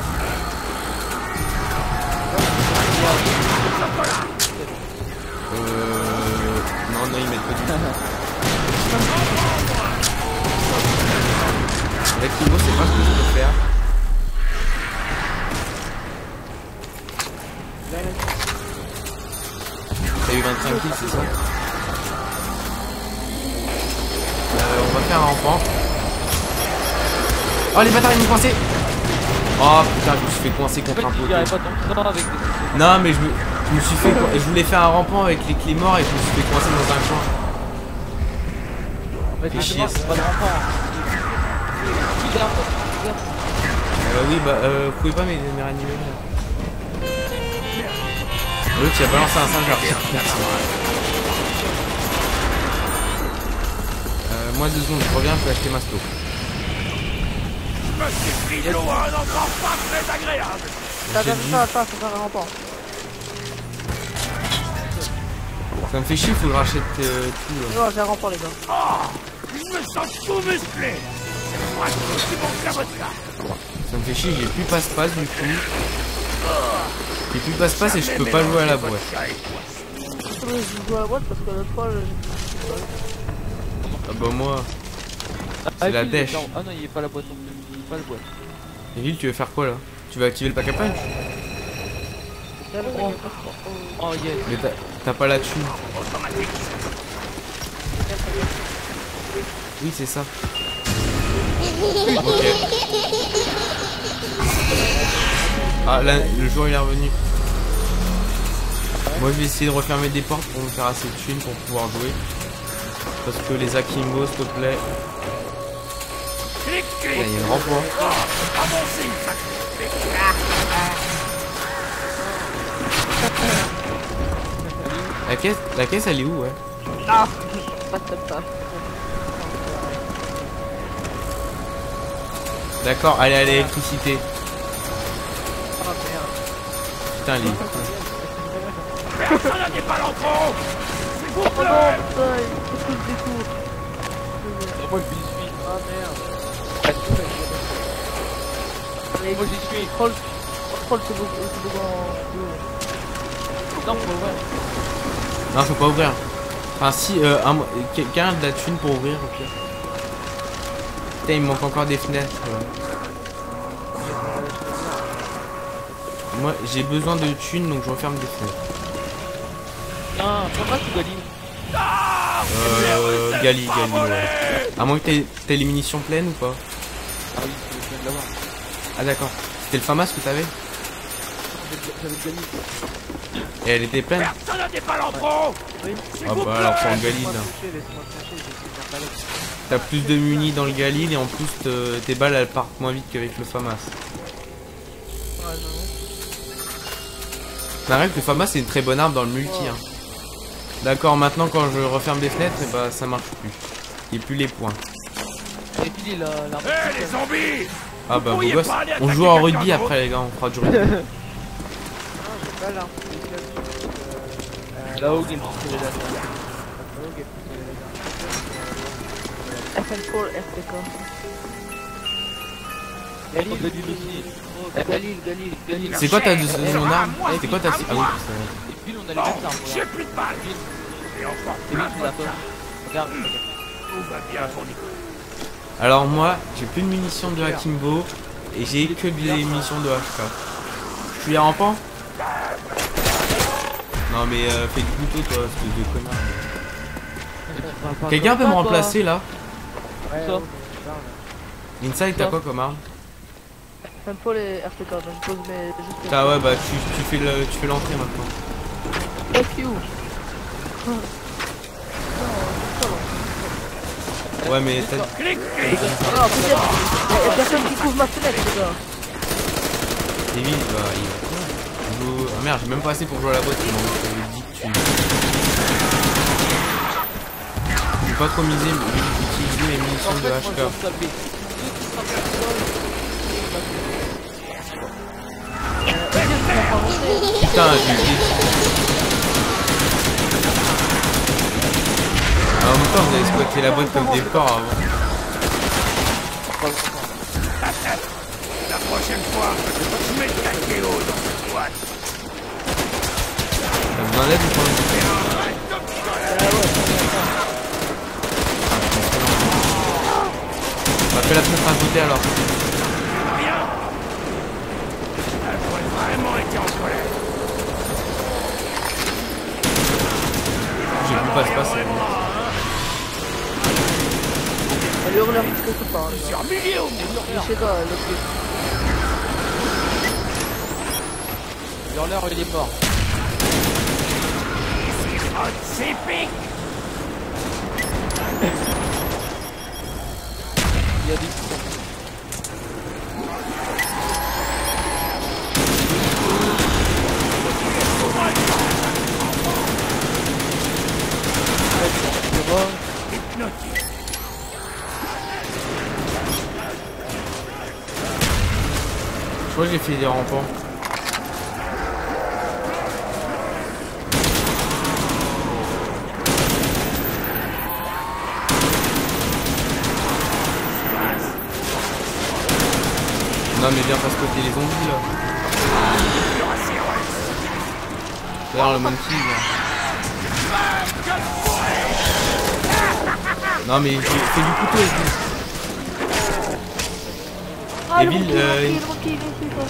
Euh... Non, non, ils mettent pas du tout. L'Akimbo, c'est pas ce que je peux faire. T'as eu vingt-cinq kills, c'est ça? Euh, on va faire un rampant. Oh, les bâtards, ils m'ont coincé! Oh putain, je me suis fait coincer contre un poteau. Non, mais je me, je me suis fait. Je voulais faire un rampant avec les clés morts et je me suis fait coincer dans un coin. En fait, Fais chier. c'est pas de rampant. Euh, oui, bah, euh, vous pouvez pas me réanimer là. L'autre, il a balancé un singe archer. Euh, moi, deux secondes, je reviens, je peux acheter ma stove. Je me suis pris de l'eau à un endroit pas très agréable. T'as pas fait ça, attends, faut faire un rempart. Ça me fait chier, faut que je rachète euh, tout là. Non, j'ai un rempart les gars. Oh, je me sens tout musclé. C'est moi qui manque la vodka. Ça me fait chier, j'ai plus passe-passe du coup. J'ai plus passe-passe et je peux pas jouer à la boîte. Je joue à la boîte parce que l'autre fois, je... Ah bah moi, c'est la dèche. Ah non, il est pas la boîte non plus. Il est pas la boîte. Evil, tu veux faire quoi là? Tu vas activer le pack à punch? Oh, oh yes. Mais t'as pas la thune. Oui, c'est ça. Ok. Ah, là, le jour il est revenu. Moi, je vais essayer de refermer des portes pour me faire assez de thunes pour pouvoir jouer. Parce que les Akimbo, s'il te plaît. Là, il y a une renvoi. La caisse, la caisse, elle est où, ouais? Ah, pas de top. D'accord, allez à l'électricité. Ah merde. Putain, les... Personne n'a pas l'entrée. Oh non, putain, il faut que je découvre. Moi je suis. Ah merde. Allez, moi j'y suis. Troll, troll, c'est beaucoup, c'est beaucoup en... Non, faut ouvrir. Non, faut pas ouvrir. Enfin, si, euh, un... quelqu'un a de la thune pour ouvrir, au pire. Putain, il me manque encore des fenêtres. Ouais. Moi, j'ai besoin de thunes, donc je referme des fenêtres. Non, pourquoi tu galis? Euh, Gali, Gali, ouais. À moins que t'aies t'aies les munitions pleines ou pas? Ah oui, je viens de l'avoir. Ah d'accord. C'était le FAMAS que t'avais? J'avais Gali. Et elle était pleine? Personne n'a pas l'entrée. Oui. Ah bah alors prends le Galil Laisse-moi là. toucher, laisse-moi toucher, j'ai essayé de faire balai. T'as plus de munis dans le Galil et en plus te- tes balles elles partent moins vite qu'avec le FAMAS. Ouais, j'avoue. T'arrêtes que le FAMAS c'est une très bonne arme dans le multi. Hein. D'accord, maintenant quand je referme des fenêtres, et bah ça marche plus. Il n'y a plus les points. Et puis la l'arme. Hé les zombies. Ah bah beau pourriez gosse. pas aller On attaquer joue en quelqu'un rugby d'autre? après les gars, on fera du rugby. Non, j'ai pas l'arme spéciale. Euh, Là-haut, game pour tirer la F N quatre R P K. Galil aussi. Galil, Galil, Galil. C'est quoi ta deuxième arme? moi, C'était quoi ta... Ah oui, c'est vrai. Et puis on a les Bon, mêmes armes. j'ai plus de balles. Et encore C'est plein lui de qui l'a votre fait. part. Regarde. Tout va bien pour Nicolas. Alors moi, j'ai plus de munitions de Akimbo et j'ai que des munitions de H K. Tu les rampant? Non mais euh, fais du couteau toi, espèce de connard. Quelqu'un peut me remplacer là? Ouais, Ça. ouais, Inside t'as quoi comme arme? J'aime pas les R P K, donc je pose mes... juste Ah ouais bah tu, tu fais le tu fais l'entrée maintenant. Fuck you. Ouais mais t'as... Clic, clic. Non, peut-être. Y'a personne qui couvre ma fenêtre, les gars. Evil il va... il va... il joue- Ah merde j'ai même pas assez pour jouer à la boîte, sinon je t'avais dit que tu... Je vais pas trop miser mais utiliser les munitions de H K. Putain j'ai été... Ah, en même temps vous avez squatté la boîte comme des porcs avant. La prochaine fois, je mets le cachéo dans cette boîte. T'as besoin d'aide ou pas? On va faire la fenêtre à côté alors. Rien. Elle pourrait vraiment été en colère. J'ai vu pas se passer. Elle hurle quelque part. Sur un millier au Je sais pas, l'autre truc. Hurleur, il est mort. Oh, c'est pique. Il y a des Hypnotique. Je crois que j'ai fait des rampants. Non mais viens pas squatter les zombies là. D'ailleurs le monkey là. Non mais j'ai fait du couteau et tout. Ah, le Evil, rookie, euh, le rookie, le rookie, le rookie, quoi.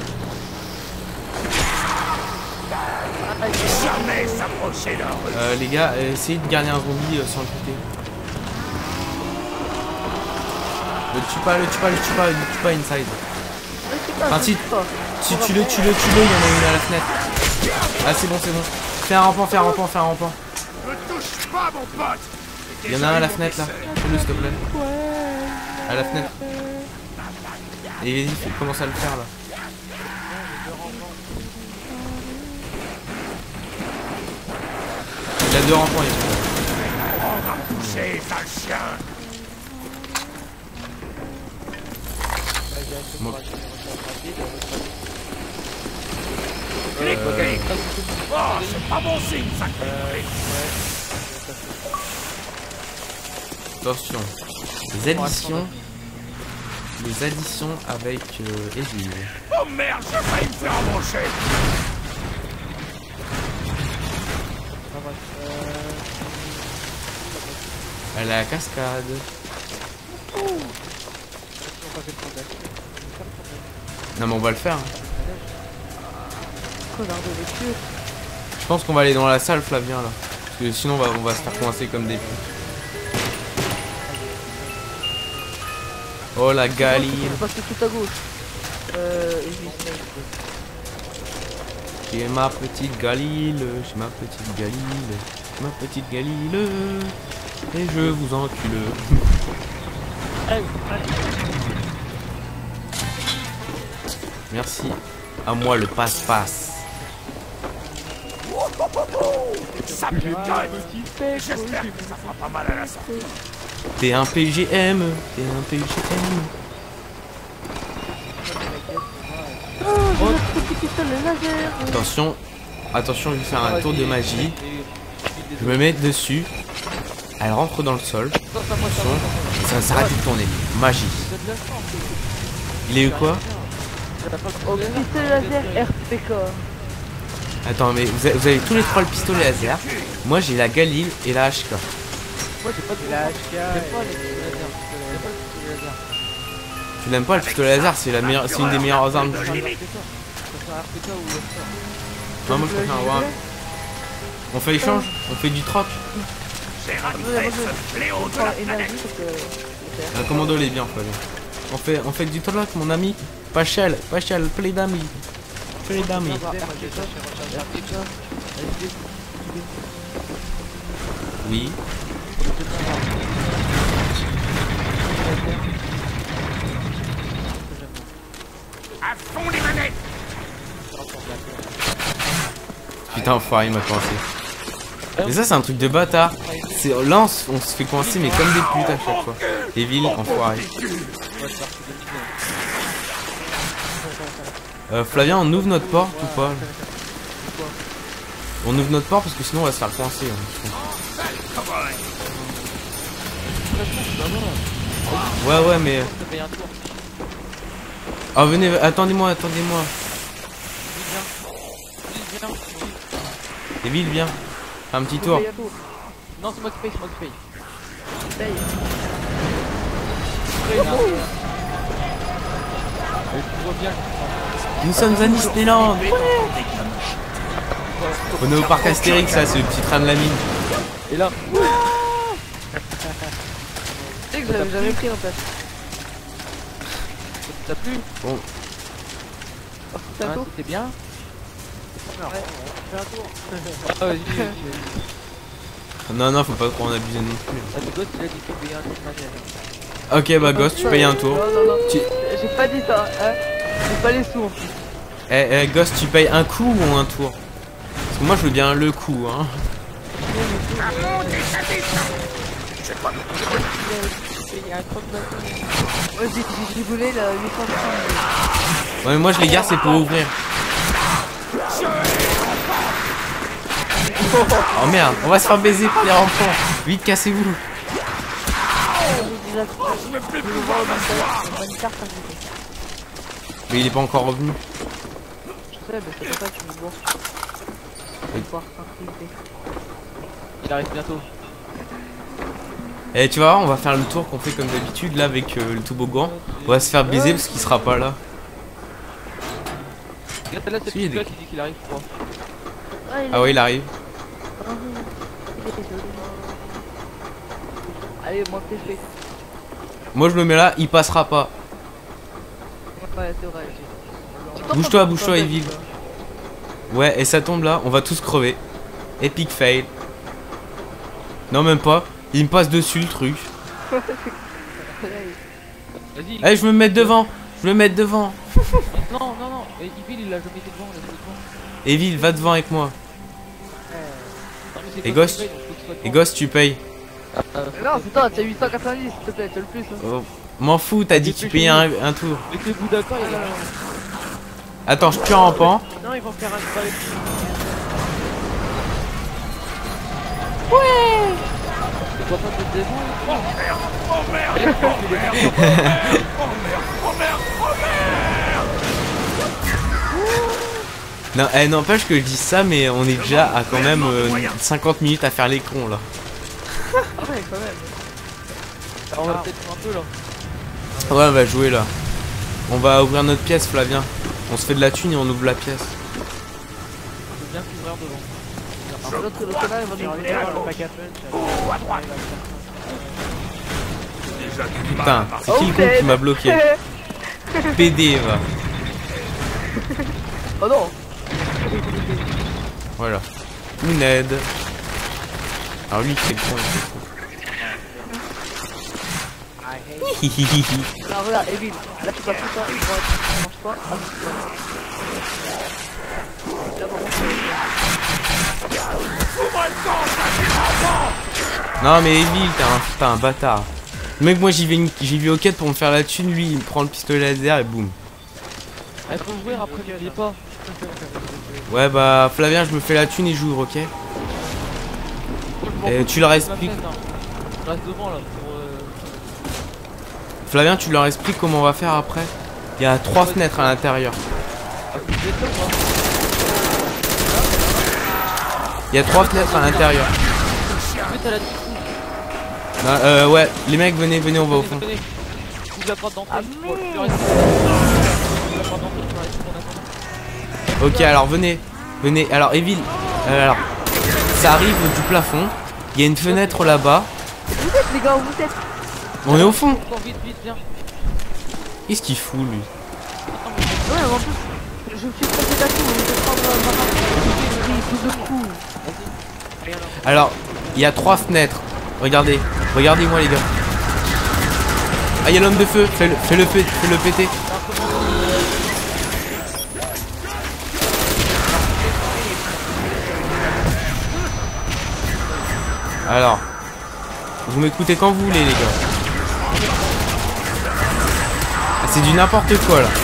Ah, il- Jamais s'approcher d'un russe. Euh, les gars, euh, essayez de garder un zombie euh, sans le buter. Le tue pas, le tue pas, le tue pas, le tue pas inside. Je sais pas, Ah, je si, sais pas. si tu le, tu le, tu le, il y en a une à la fenêtre. Ah c'est bon, c'est bon. Fais un rampant, fais un rampant, fais un rampant. Ne touche pas, mon pote. Il y en a un à la fenêtre là. Fais-le s'il te plaît. À la fenêtre. Et vas-y, fais- commence à le faire là. Il a deux rampants, il est Touché, sale chien. Clic, clic. Oh, c'est pas bon signe, ça. Clic. Attention. Les additions. Les additions avec euh, Evil. Oh merde, j'ai failli me faire embaucher. À la cascade. Non mais on va le faire. hein. Connard de vécu. Je pense qu'on va aller dans la salle Flavien là. Parce que sinon on va, on va se faire coincer comme des putes. Oh la galine. Je passe tout à gauche. Euh, et je vais J'ai ma petite galile, j'ai ma petite galile, j'ai ma petite galile. Et je vous encule. Merci. À moi le passe-passe. Ça picote. J'espère que ça fera pas mal à la sortie. T'es un P G M, t'es un P G M. pistolet laser. Attention. Attention, je vais faire un tour de magie. Je me mets dessus. Elle rentre dans le sol. Ça s'arrête de tourner. Magie. Il est où quoi? Oh, pistolet laser R P K. Attends, mais vous avez, vous avez tous les trois le pistolet laser. Moi j'ai la Galil et la H K. Moi j'ai pas de la H K. J'aime pas les pistolets laser. J'aime pas le pistolet laser. Tu l'aimes pas le pistolet laser? C'est la meilleure, c'est une des meilleures armes du jeu. Je préfère R P K ou F K. Non, moi je préfère avoir un... On fait échange? On fait du troc? J'ai ravisé ce fléau de la planète. La commando elle est bien, Fabien. On fait, on fait du troc, mon ami. Pas cher, pas cher, play d'amis. Play d'amis. Oui. À fond les manettes. Putain, enfoiré, il m'a coincé. Mais ça, c'est un truc de bâtard. C'est là, on se, on se fait coincer, mais comme des putes à chaque fois. Les villes, enfoiré. Euh, Flavien, on ouvre notre porte ou pas? On ouvre notre porte parce que sinon on va se faire coincer. Hein, ouais, ouais, mais. Ah, venez, attendez-moi, attendez-moi. Et Ville, viens. Fais un petit tour. Non, c'est moi qui paye, c'est moi qui paye. Paye. Nous sommes à Disneyland. On est au parc Astérix, ça, c'est le petit train de la mine. Et là, Tu sais que j'avais jamais pris en fait. t'as plu? Bon, C'est un Hein, tour. c'était bien? Ouais. Fais un tour. Ah, vas-y, vas-y. non, non, faut pas trop en abuser non plus. Ah, le gosse, il a dit qu'il payait un tour de manière. Ok, bah, gosse, tu payes un tour. Non, non, non. Tu... J'ai pas dit ça, hein. J'ai pas les sous en plus. Eh, eh, gosse, tu payes un coup ou un tour? Parce que moi, je veux bien le coup, hein. Moi j'ai j'ai voulu la huit cent soixante. Ouais, mais moi, je les garde, c'est pour ouvrir. Oh merde, on va se faire baiser par les enfants. Vite, cassez-vous. Mais il est pas encore revenu. Je sais, mais c'est pour ça que tu me bourses. Oui. Pouvoir participer. Il arrive bientôt. Eh, tu vas voir, on va faire le tour qu'on fait comme d'habitude là avec euh, le toboggan. On va se faire baiser parce qu'il sera pas là. Regarde là, c'est Si, il y a le des- gars qui dit qu'il arrive, je crois. Ah, il est- Ah ouais, il arrive. Ah oui. Il est désolé. Allez, moi t'es fait. Moi, je me mets là, il passera pas. Ouais, c'est vrai. Bouge-toi, bouge-toi, Evil. Ouais, et ça tombe là, on va tous crever. Epic fail. Non, même pas. Il me passe dessus le truc. Vas-y. Allez, je me mets devant. Je me mets devant. Non, non, non. Et Evil, il l'a jamais été devant, il a été devant. Evil, va devant avec moi. Non, mais c'est Et toi Ghost qui paye, donc faut que tu sois Et devant. Ghost, tu payes. Euh, Non, c'est toi, t'as huit cent quatre-vingt-dix, s'il te plaît, t'as le plus. Hein. Oh, m'en fous, t'as dit que tu payais un, un tour. Mais t'es bout d'accord, il y a la... Attends, je tue en rampant. Non, ils vont faire un balai. Tu vois pas de devant? Oh merde, oh merde, oh merde, oh merde, oh merde, oh merde. Non, eh, n'empêche que je dis ça, mais on est déjà à quand même euh, cinquante minutes à faire les cons là. Ah ouais, quand même. On va peut-être faire un peu là. Ouais, on va jouer là. On va ouvrir notre pièce, Flavien. On se fait de la thune et on ouvre la pièce. C'est bien couvrir devant. L'autre, l'autre là, il va nous dire. Oh, à droite. Déjà du mal Putain, à c'est qui le con qui m'a bloqué? P D, va. Oh non. Voilà. Ou Ned. Alors lui, c'est le con. il est con. Alors regarde, Evil, là tu passes tout ça, droite, ça marche pas, ah, là par contre, Non mais Evil, t'es un, t'es un bâtard. Le mec, moi j'y vais, une- j'y vais au quête pour me faire la thune, lui il me prend le pistolet laser et boum. Il faut ouvrir après, n'oubliez pas. Ouais bah Flavien, je me fais la thune et joue, ok? Et tu leur expliques. Je reste devant là pour. Euh... Flavien, tu leur expliques comment on va faire après. Il y a trois fenêtres à l'intérieur. Il y a trois fenêtres à l'intérieur. Euh, ouais, les mecs, venez, venez, on va au fond. Ok, alors venez, venez. Alors, Evil, euh, alors, ça arrive du plafond. Il y a une fenêtre là-bas. Vous êtes les gars, vous êtes. On est au fond. Vite, vite, viens. Qu'est-ce qu'il fout lui? Ouais, en plus, je me suis trompé d'atout, je vais prendre ma main. J'ai pris de coups. Alors, il y a trois fenêtres. Regardez, regardez-moi les gars. Ah, il y a l'homme de feu. Fais-le, fais-le, fais-le péter. Alors, vous m'écoutez quand vous voulez les gars. Ah, c'est du n'importe quoi là.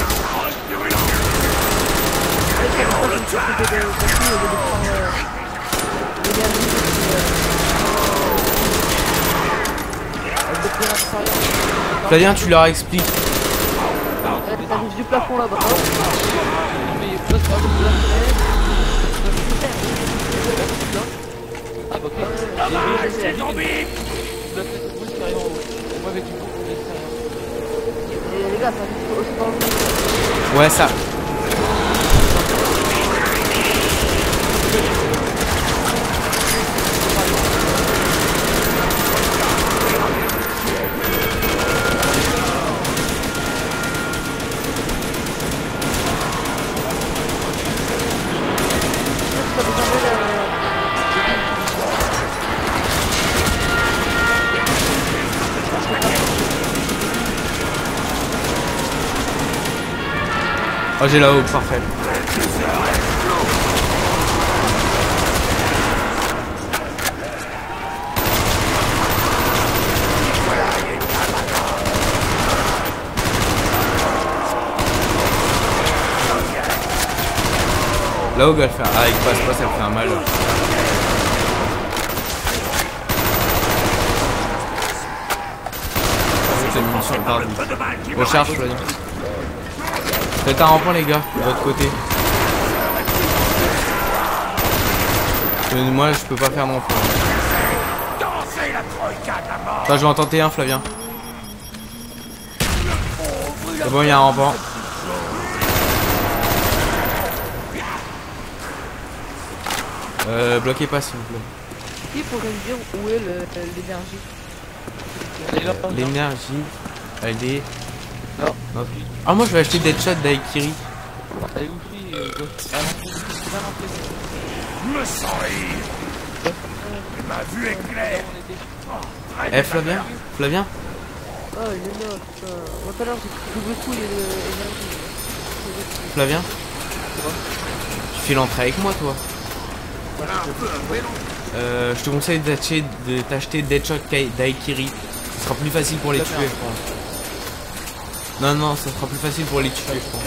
Flavien, tu leur expliques. T'arrives du plafond là-bas. Ah bah ok. C'est zombie. Et les gars, ça arrive aussi dans le. Ouais, ça. Oh, j'ai là-haut, parfait. Là-haut, elle fait un... Ah, il passe pas, ça fait un mal. C'est une munition pardon. Recharge, Flavien. Faites un rampant les gars, de votre côté. Euh, moi je peux pas faire de rampant. Attends, je vais en tenter un Flavien. C'est bon, il y a un rampant. Euh, bloquez pas s'il vous plaît. Il faudrait me dire où est l'énergie. L'énergie, elle est... Non. Non. Ah, moi je vais acheter Deadshot d'Aikiri. Elle est où fille euh, me sens rire. Ma vue est claire. Eh Flavien, Flavien. Oh il est là, putain. Moi tout à l'heure j'ai double coup l'énergie. Flavien. Tu fais l'entrée avec moi toi. Euh, je te conseille d'acheter de t'acheter Deadshot d'Aikiri. Ce sera plus facile pour les tuer je pense. Non non, ça sera plus facile pour les tuer je pense.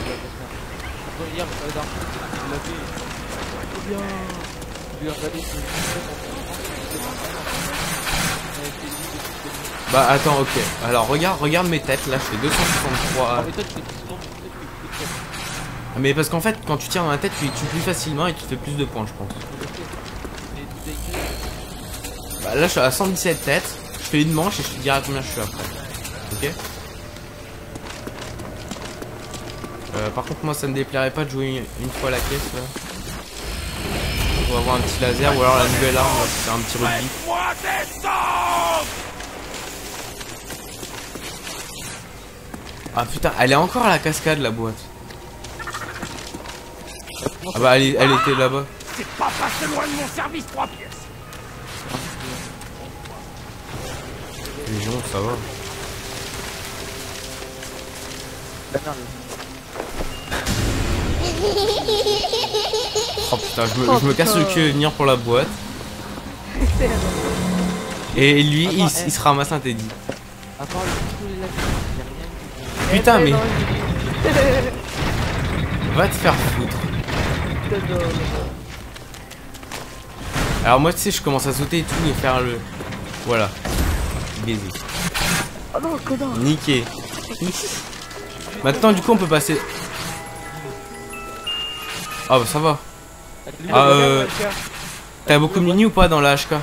Bah attends, ok. Alors regarde, regarde mes têtes. Là je fais deux cent soixante-trois. Mais parce qu'en fait quand tu tires dans la tête tu les tues plus facilement et tu fais plus de points je pense. Bah là je suis à cent dix-sept têtes. Je fais une manche et je te dirai à combien je suis après. Ok. Euh, par contre moi ça me déplairait pas de jouer une, une fois la caisse là. On va avoir un petit laser ou alors la nouvelle arme, on va faire un petit rugby. Ah putain, elle est encore à la cascade la boîte. Ah bah elle, est, elle était là-bas. C'est pas passé loin de mon service trois pièces. Les gens, ça va. Oh putain, je me, oh, je me casse le cul à venir pour la boîte. Et lui, Attends, il, eh. il se ramasse un Teddy. À part le coup, il a rien. Putain, mais... Va te faire foutre. J'adore. Alors moi tu sais je commence à sauter et tout et faire le... Voilà. Baiser. Oh non, connard. Niqué. Maintenant du coup on peut passer... Ah bah ça va. Ah euh... T'as beaucoup de mini ou pas dans la H K?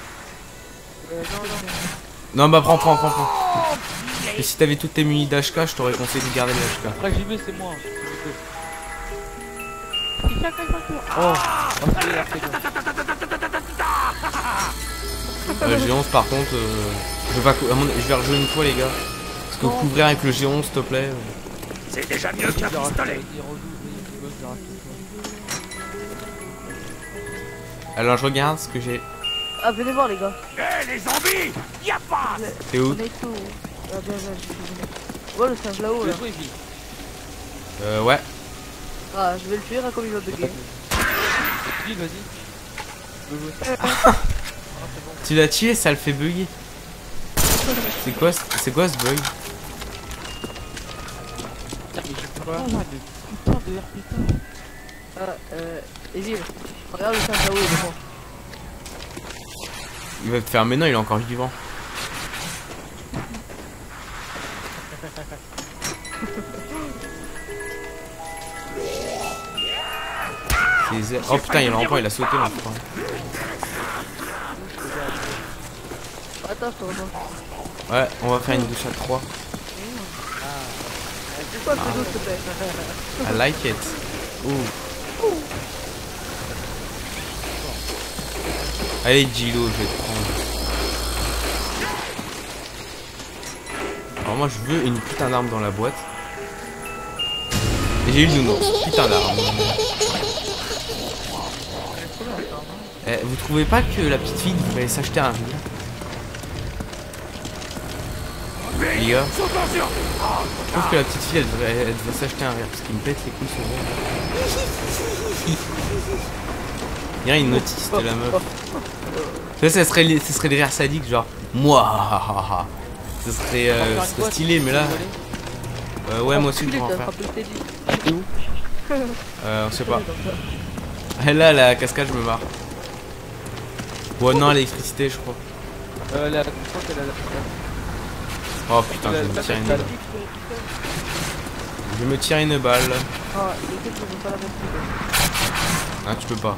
Non bah prends, prends, prends, prends. Et si t'avais toutes tes munis d'H K, je t'aurais conseillé de garder les H K. Après j'y vais, c'est moi. Oh, oh c'est l'air, c'est bon. Euh, G onze par contre, euh, je, vais pas cou- à mon- je vais rejouer une fois les gars. Parce que couvrir avec le G onze s'il te plaît. euh. C'est déjà mieux qu'un pistolet. Alors je regarde ce que j'ai. Ah, venez voir, les gars. Eh les zombies, y'a pas. T'es où? On est tout. Ah, bien, bien, je suis venu. Oh, le singe là-haut, là. Euh ouais. Ah, je vais le tuer, là, comme il va bugger. Vas-y, vas-y. Tu l'as tué, ça le fait bugger. C'est quoi, ce- c'est quoi ce bug? Putain de R P K. Ah, euh, Evil, regarde le singe là-haut, il est mort. Il va te faire, mais non, il est encore vivant. C'est- Oh putain, il est rampant, il a sauté là. Putain. Attends, je te rejoins. Ouais, on va faire une douche à trois. C'est quoi ce dos, s'il te plaît? I like it. Ouh. Allez, Gilo, je vais te prendre. Alors moi, je veux une putain d'arme dans la boîte. Et j'ai eu le nounours. Putain d'arme. Eh, vous trouvez pas que la petite fille devrait s'acheter un rire? Les gars, je trouve que la petite fille elle devrait, elle devrait s'acheter un rire parce qu'il me pète les couilles ce rire. Il y a une autiste la meuf. Ça, ça serait, les- ce serait des rires sadiques genre moi. Ce serait, euh, ce serait stylé mais là. Euh, ouais moi aussi je vais en faire. Euh, on sait pas. Là la cascade je me marre. Ouais non l'électricité je crois. Euh, la. Je crois qu'elle a la. Oh putain je vais me tirer une balle. Je vais me tirer une balle. Ah, il était que je veux pas la mettre. Ah tu peux pas.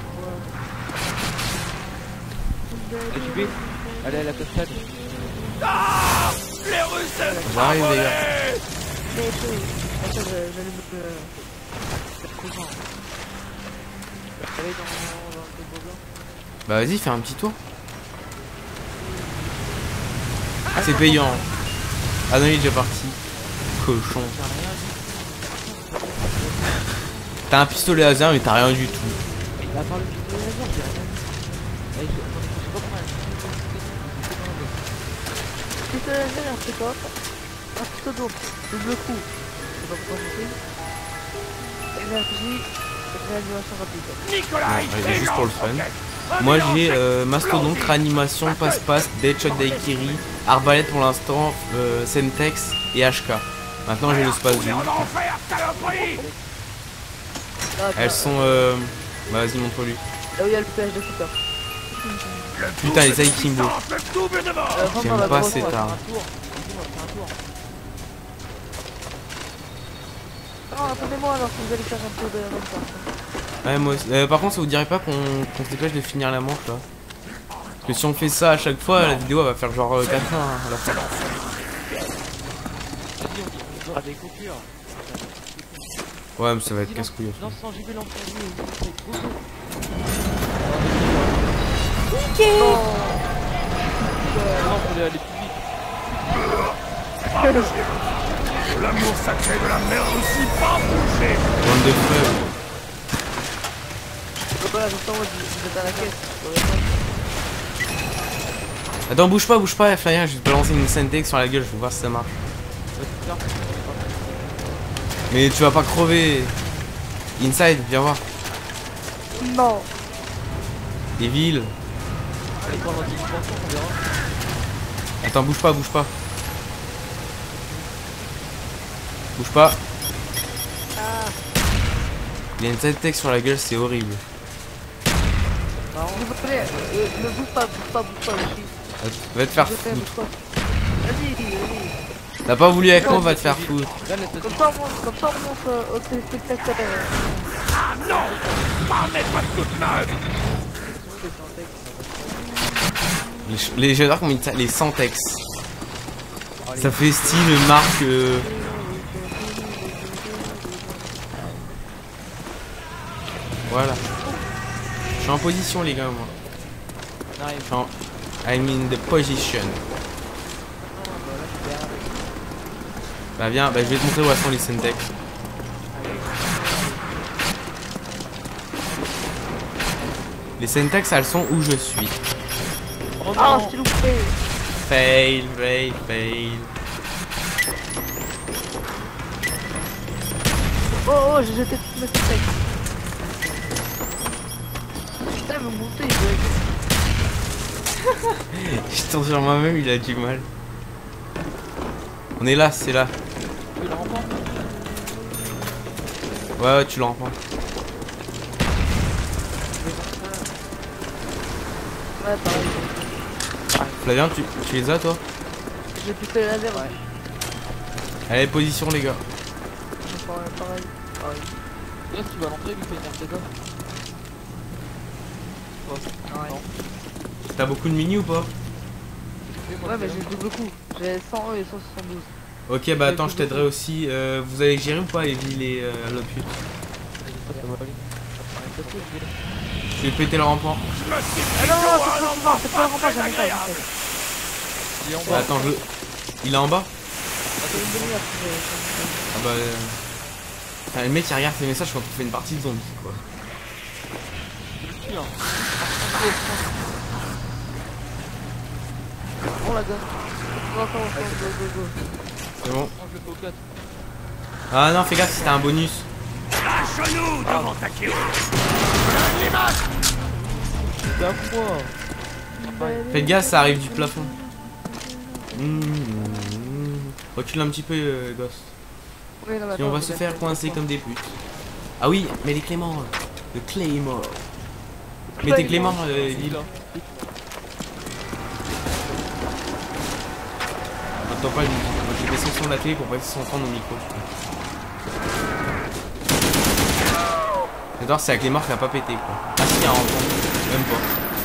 La J B. Allez à la cascade. Ah, les Russes J'arrive les gars. Mais attends, j'allais me... Allez dans dans le beau blanc. Bah vas-y fais un petit tour. C'est payant. Ah non il est déjà parti. Cochon. T'as un pistolet laser mais t'as rien du tout. Il a parlé du pistolet laser, j'ai rien. Allez, je je sais pas comment elle. Pistolet laser, un pick up. Un pseudo, double coup. Je sais pas pourquoi je sais. Énergie, réanimation rapide. Nicolas, Ouais, juste pour le fun. Moi j'ai euh, Mastodon, Réanimation, Passe-Passe, Deadshot Daikiri, Arbalète pour l'instant, euh, Semtex et H K. Maintenant j'ai le Space Zoo. Ah, Elles sont euh... Bah vas-y montre-lui. là où il y a le P H de Super. Putain les Aikimbo. Euh, rentre J'aime dans la pas grosse cette boîte. arme. Un tour. Dis-moi, fais un tour. Ah, attendez-moi alors que vous allez faire un tour de la même part. Ouais moi aussi. Euh, par contre ça vous dirait pas qu'on qu'on se dépêche de finir la manche là? Parce que si on fait ça à chaque fois la vidéo elle va faire genre euh, quatre heures hein, à la fin. Vas-y, on aura des coupures. Ouais mais ça va être casse-couille. Non, sans J B l'enfoiré, c'est go go. Non. Non, faut aller plus vite. L'amour sacré de la mer aussi pas bouger. Bande de fleuves. Voilà, j'entends, moi, vous êtes à la caisse. Attends bouge pas, bouge pas Flyer, je vais te balancer une Semtex sur la gueule, je vais voir si ça marche. Mais tu vas pas crever. Inside, viens voir. Non. Des villes. Allez, pendant dix secondes, on verra. Attends, bouge pas, bouge pas. Bouge pas. Il a une tête texte sur la gueule, c'est horrible. S'il vous plaît, euh, ne bouge pas, bouge pas, bouge pas aussi. Va te faire S'il vous plaît, bouge foutre. pas. Vas-y, vas-y. T'as pas voulu avec moi, va te faire foutre. Regarde les Comme ça, on monte, comme ça, on monte euh, au téléspectateur. Ah non, pas mettre pas toute neuve. Les, ch- les j'adore comment ils ta- les Santex. Ça fait style marque. euh, Voilà. Je suis en position les gars moi. On arrive. Je suis en... I'm in the position. Bah viens, bah je vais te montrer où elles sont les Santex. Les Santex elles sont où je suis. Oh Ah, non. s'il vous plaît. Fail, fail, fail. Oh, oh, j'ai jeté toutes mes steaks. Putain, me monter, il bug. Je tourne sur moi-même, il a du mal. On est là, c'est là. Il rentre. Ouais, ouais, tu l'en prends. Ouais, pareil. Flavien, tu, tu les as toi? J'ai buté le laser. Ouais. Allez, position les gars. Pareil, pareil. pareil. Là, si tu vas l'entrer, lui fait une artésone. Oh, Ouais. non. T'as beaucoup de mini ou pas? Fais-moi Ouais, le mais faire. j'ai double coup. J'ai cent un et cent soixante-douze. Ok, bah attends, je t'aiderai aussi. Euh, vous allez gérer ou pas les villes et euh, l'opus? Ça va aller. Ça va aller. Je vais péter le rampant. Je me suis Ah pris non, non, pour c'est un pas le enfant rempart, c'est pas le rempart, j'en ai pas. désagréable. j'en ai pas. Il est en Bah, bas. attends, je... Il est en bas? Attends une demi-heure, je vais- Ah bah... Euh... Enfin, le mec il regarde ses messages quand on fait une partie de zombie quoi. Je le tue, hein. On la donne. On va faire ensemble, go, go, go. C'est bon. Non, je le fais au quatre. Ah non, fais gaffe, c'était un bonus. Lâche-nous devant ta kill. C'est à moi. Faites gaffe, ça arrive du plafond. Mmh. Recule un petit peu, euh, gosse. Oui, non, mais Si on attends, va je se vais faire mettre coincer le comme des putes. Ah oui, mais les Cléments. Le Claymore. Claymore. Mais tes Cléments, euh, Il est Lille. là. Attends pas, Lille. Moi j'ai baissé le son de la télé pour pas qu'ils s'entendent au micro. J'adore, c'est la Claymore qui a pas pété quoi. Ah si, il y a un rampant. Même pas.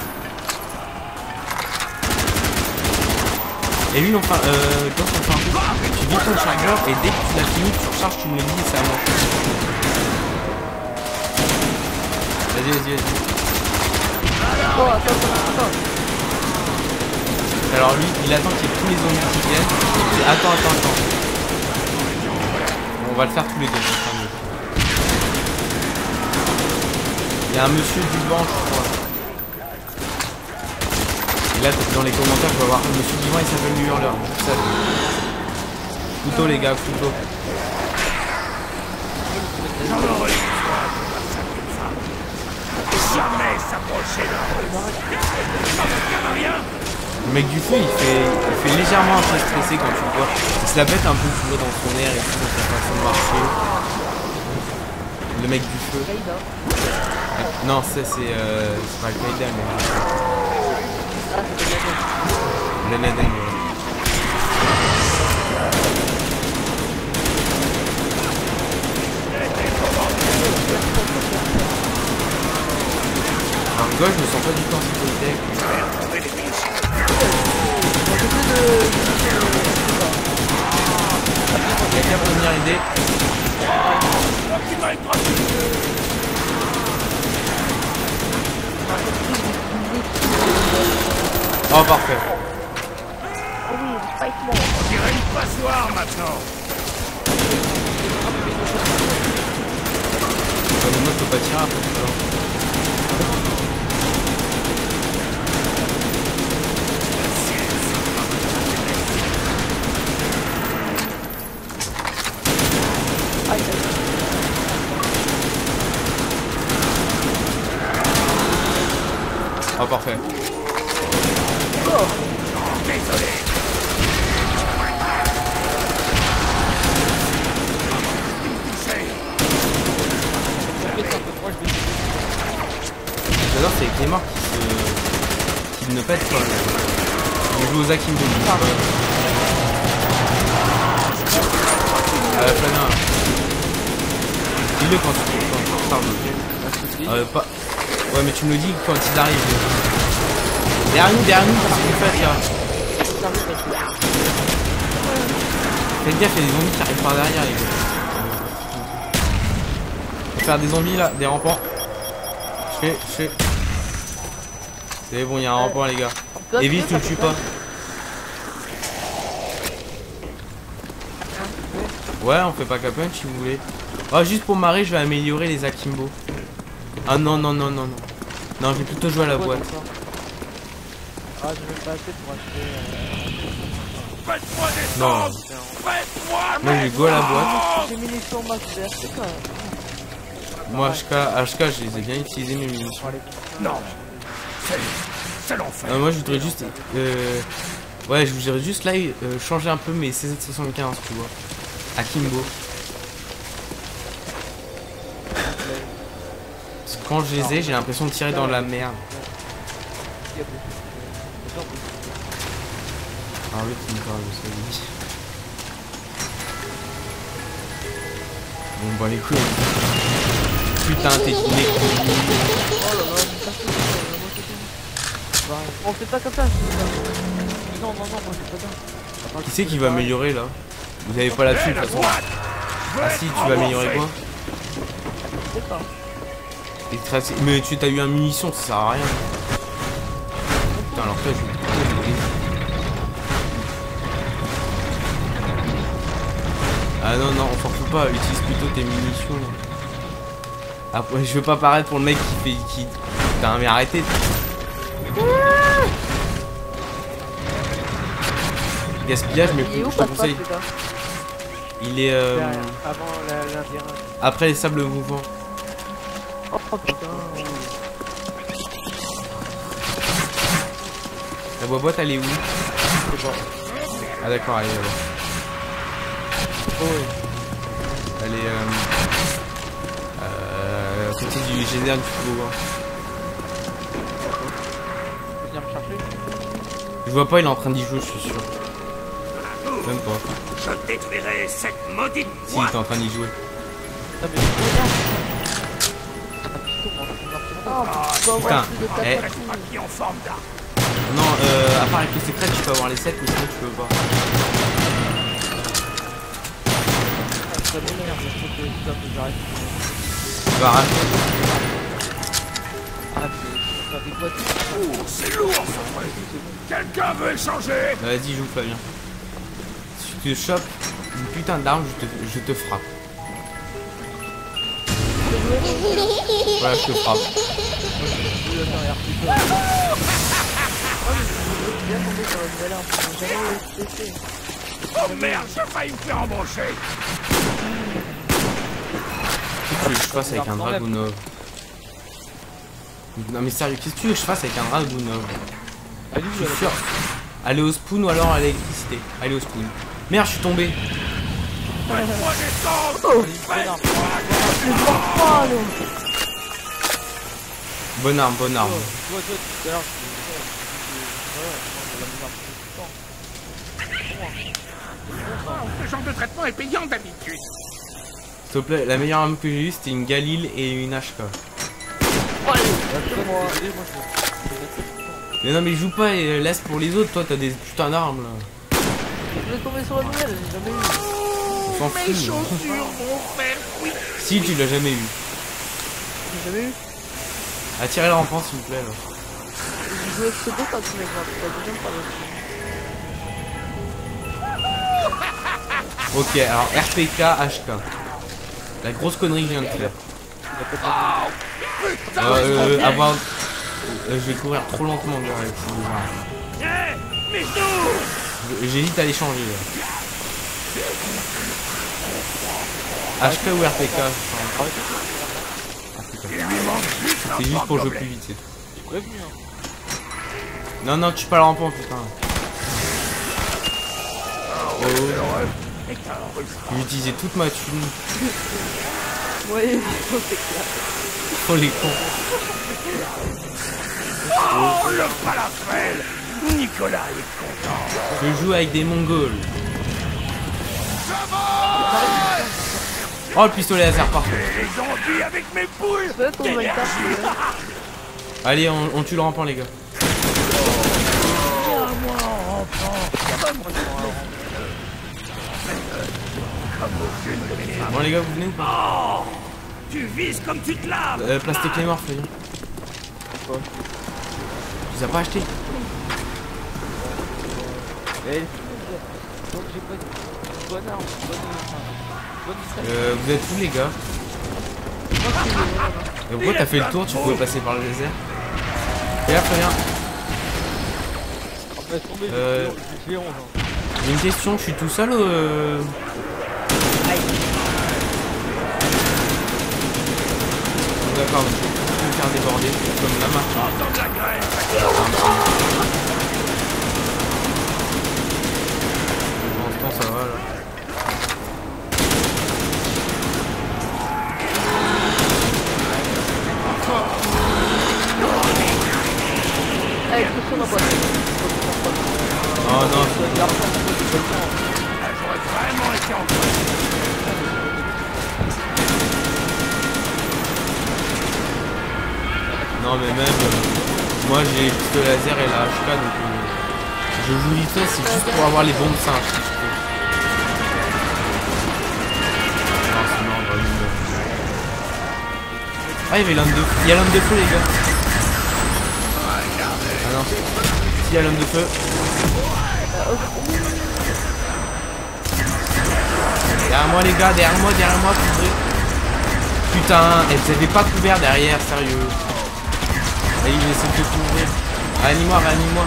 Et lui, on fait, euh, quand on fait un coup, tu vides ton chargeur et dès que tu l'as fini, tu recharges, tu me le dis et c'est à moi. Vas-y, vas-y, vas-y. Oh, attends, attends, attends. Alors lui, il attend qu'il y ait tous les zombies qui viennent. Et attends, attends, attends. On va le faire tous les deux. ça sera mieux. Il y a un monsieur du banc, je crois. Et là, dans les commentaires, je vais voir le monsieur du banc, il s'appelle le hurleur. Ça... Couteau, les gars, couteau. J'en aurai soin de ma sacrée femme. Jamais s'approcher d'un remords. Ça ne sert à rien. Le mec du feu, il fait, il fait légèrement un peu stressé quand tu le vois. Il se la pète un peu toujours dans son air et tout, dans sa façon de marcher. Le mec du feu. Kaïda. Non, ça c'est euh, c'est pas Al-Qaïda, mais Ah, c'était bien. le Laden. ouais. Alors gauche, je me sens pas du tout en sécurité. Je vais retrouver les munitions. Il y a qu'à première idée. Tu vas être tranquille. Oh parfait. Oh oui, le spike mort. On dirait une passoire maintenant. Bah, le mode peut pas tirer après tout ça. Aïe, aïe. Oh parfait. Oh, Désolé. Touché. J'adore, c'est avec les morts qui se... qui ne pètent pas. On joue aux Akimbo. À la Flavien. Dis-le quand tu quand tu parles. Euh, pas... Ouais, mais tu me le dis quand ils arrivent. Derrière nous, derrière nous, qu'est-ce que tu fais, gars? Faites gaffe, il y a des zombies qui arrivent par derrière, les gars. Faut faire des zombies là, des rampants. Je fais, je fais. C'est bon, il y a un rampant, les gars. Et vite, tu le tues pas. Ouais, on fait pas capunch si vous voulez. Oh, juste pour marrer, je vais améliorer les Akimbo. Ah non, non, non, non, non. Non, je vais plutôt jouer à la boîte. Ah, je vais pas assez pour acheter. Euh... Faites-moi des Non. choses. Faites-moi Moi, je vais go à la boîte. J'ai mis les sur max V R C quand même. Moi, H K, H K, je les ai bien utilisés, mes munitions. Non. C'est... c'est l'enfer. Euh, moi, je voudrais juste... Euh... Ouais, je voudrais juste là euh, changer un peu mes C Z soixante-quinze, tu vois. Akimbo. Parce que quand je les ai, j'ai l'impression de tirer dans la merde. Ah oui, tu me parles de ça, oui. Bon, bah les couilles. Putain, t'es né. Oh là là, mais ça fait on fait pas comme ça, non, non, non, moi j'ai pas bien. Qui c'est qui va améliorer là? Vous avez pas là-dessus de toute façon. Ah si, tu vas améliorer quoi? Je sais pas. Et tracé- Mais tu t'as eu un munition, ça sert à rien. Putain, alors toi, je vais. Ah non, non, on s'en fout pas, utilise plutôt tes munitions. Après, je veux pas paraître pour le mec qui fait. qui. Putain, mais arrêtez. Gaspillage, mais Il est où, je te passe-passe, conseille. les gars? Il est euh, Derrière, avant la- l'Indien. après les sables mouvants. Oh putain. La boîte elle est où? C'est bon. Ah d'accord, elle est là. Oh oui. Elle est euh, euh, à côté du général du toboggan. Viens me chercher. Je vois pas, il est en train d'y jouer, je suis sûr. Même pas. Je détruirai cette maudite Si, il est en train d'y jouer. Non mais regarde. Oh Putain, eh. pas qui en forme d'arme. Non, euh, à part avec les secrets, tu peux avoir les sept, mais sinon tu peux pas. Ça m'énerve, je trouve que c'est un peu j'arrête. Tu vas arracher. Ah mais faire des boîtes. Oh, c'est lourd ça. Quelqu'un veut échanger? Bah, vas-y, joue Flavien. Si tu te chopes une putain d'arme, je te, je te frappe. Voilà, je te frappe. Oh merde, j'ai failli me faire embaucher. Qu'est-ce que tu veux que je fasse avec un Dragunov? Non mais sérieux, qu'est-ce que tu veux que je fasse avec un Dragunov? Je suis sûr. Aller au spoon ou alors à l'électricité. Aller au spoon. Merde, je suis tombé. Faites-moi descendre. Bonne arme, bonne arme. Toi, toi, tout à l'heure, Ce genre de traitement est payant d'habitude. S'il te plaît, la meilleure arme que j'ai eue c'était une Galil et une H K. Mais non mais joue pas et laisse pour les autres, toi t'as des putains d'armes là. je vais tomber sur la nouvelle, j'ai jamais eu. On s'en Mes fout. chaussures vont faire oui. Si tu l'as jamais eu. J'ai jamais eu. Attirez le rampant s'il vous plaît là. J'ai joué avec ce beau quand tu m'as dit, la deuxième fois. Ok, alors R P K, H K. La grosse connerie que je viens de faire. Euh, euh, avoir... Euh, je vais courir trop lentement gars avec ces armes. Eh, mes genoux. J'hésite à les changer là. H K ou R P K? C'est juste pour jouer plus vite, c'est tout. Non, non, tu pas le rampant, putain. Oh. J'ai utilisé toute ma thune. Ouais, c'est clair. trop les cons. Oh, le falafel. Nicolas est content. Je joue avec des Mongols. Oh, le pistolet laser partout. Les zombies avec mes boules. Ouais, ton Minecraft, Allez, on, on tue le rampant, les gars. Bon, les gars, vous venez ou pas? Oh, tu vises comme tu te laves. euh, Plastique les morts, viens. Tu les as pas achetés? Eh, donc j'ai pas de bonne arme, bonne bonne distance. Euh, vous êtes où, les gars? Et pourquoi t'as fait le tour? Tu pouvais passer par le désert. Et là, Fabien, On va tomber, Euh, j'ai onze ans. j'ai une question, je suis tout seul ou... Euh... D'accord, donc je vais me faire déborder, comme la marche. Pour l'instant, ça va, là. avec tout ça dans la boîte. Oh non, J'aurais vraiment été en train. non mais même, euh, moi j'ai le pistolet laser et la H K, donc euh, je joue vite fait, c'est juste pour avoir les bombes singes, si je peux. Non, sinon, on va lui, euh. Ah, il y avait l'homme de feu, il y a l'homme de feu, les gars. Ah non, il y a l'homme de feu. Derrière moi, les gars, derrière moi, derrière moi, couvrez. Putain, elles avaient pas couvert derrière, sérieux. Allez, il essaie de couvrir. Réanime-moi, réanime-moi.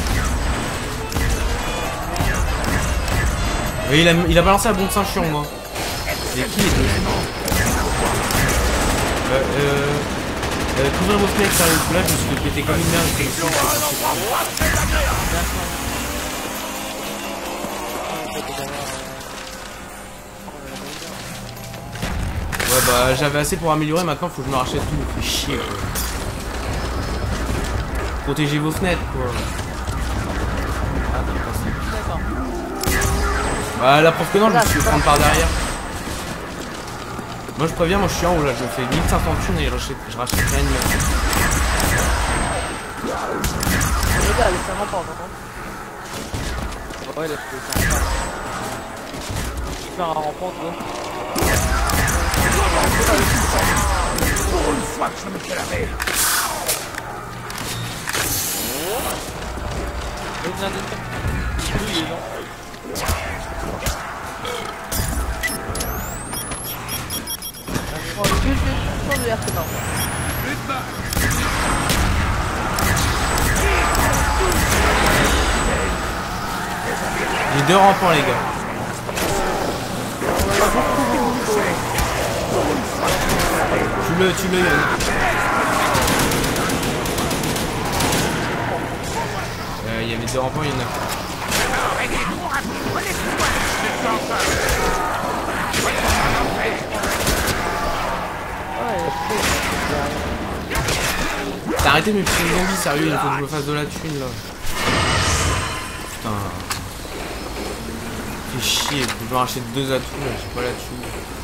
Oui, il a, il a balancé la bombe singe sur moi. C'est qui les deux? Euh, euh, euh, couvrez vos fenêtres, sérieux. Là, je me suis fait péter comme une merde. Je me suis Ouais, bah, j'avais assez pour améliorer. Maintenant, faut que je me rachète tout. Me fait chier, quoi. Protégez vos fenêtres, quoi. Bah, la preuve que non, je me suis fait prendre par derrière. Moi, je préviens, moi, je suis en haut là. Je me fais mille cinq cents thunes et je rachète, je rachète rien de merde. Les gars, laissez-moi pas, t'entends? Ouais, là, je peux faire un faire un rampant, tu vois. Pour une fois que je me fais laver. Et bien, lui, il est lent. Bon, le but, c'est de R T, non. J'ai deux rampants, les gars. Tue-le, tue-le, Yann. Euh, il y avait deux rampants, il y en a. T'as arrêté de me piquer les zombies, sérieux, il faut que je me fasse de la thune là. Putain. Fais chier, faut que je me rachète deux atouts là, j'ai pas la thune.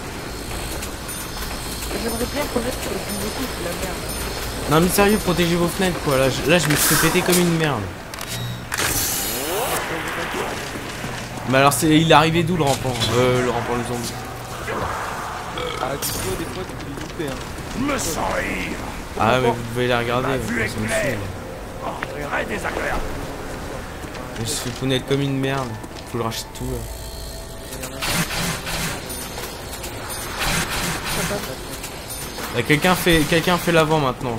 J'aimerais bien connaître le plus de coups, c'est la merde. Non mais sérieux, protégez vos fenêtres quoi, là je, là, je me suis fait péter comme une merde. Mais alors c'est, il est arrivé d'où le rampant? Euh, le rampant, le zombie. Ah, tu vois, des fois, tu peux les louper, hein. Je me sens ivre. Ah mais vous pouvez les regarder, Ma vue est ça me claire. saoule. Oh, très désagréable. Je me suis fait connaître comme une merde. Faut le racheter tout là. Là, quelqu'un fait, quelqu'un fait l'avant maintenant.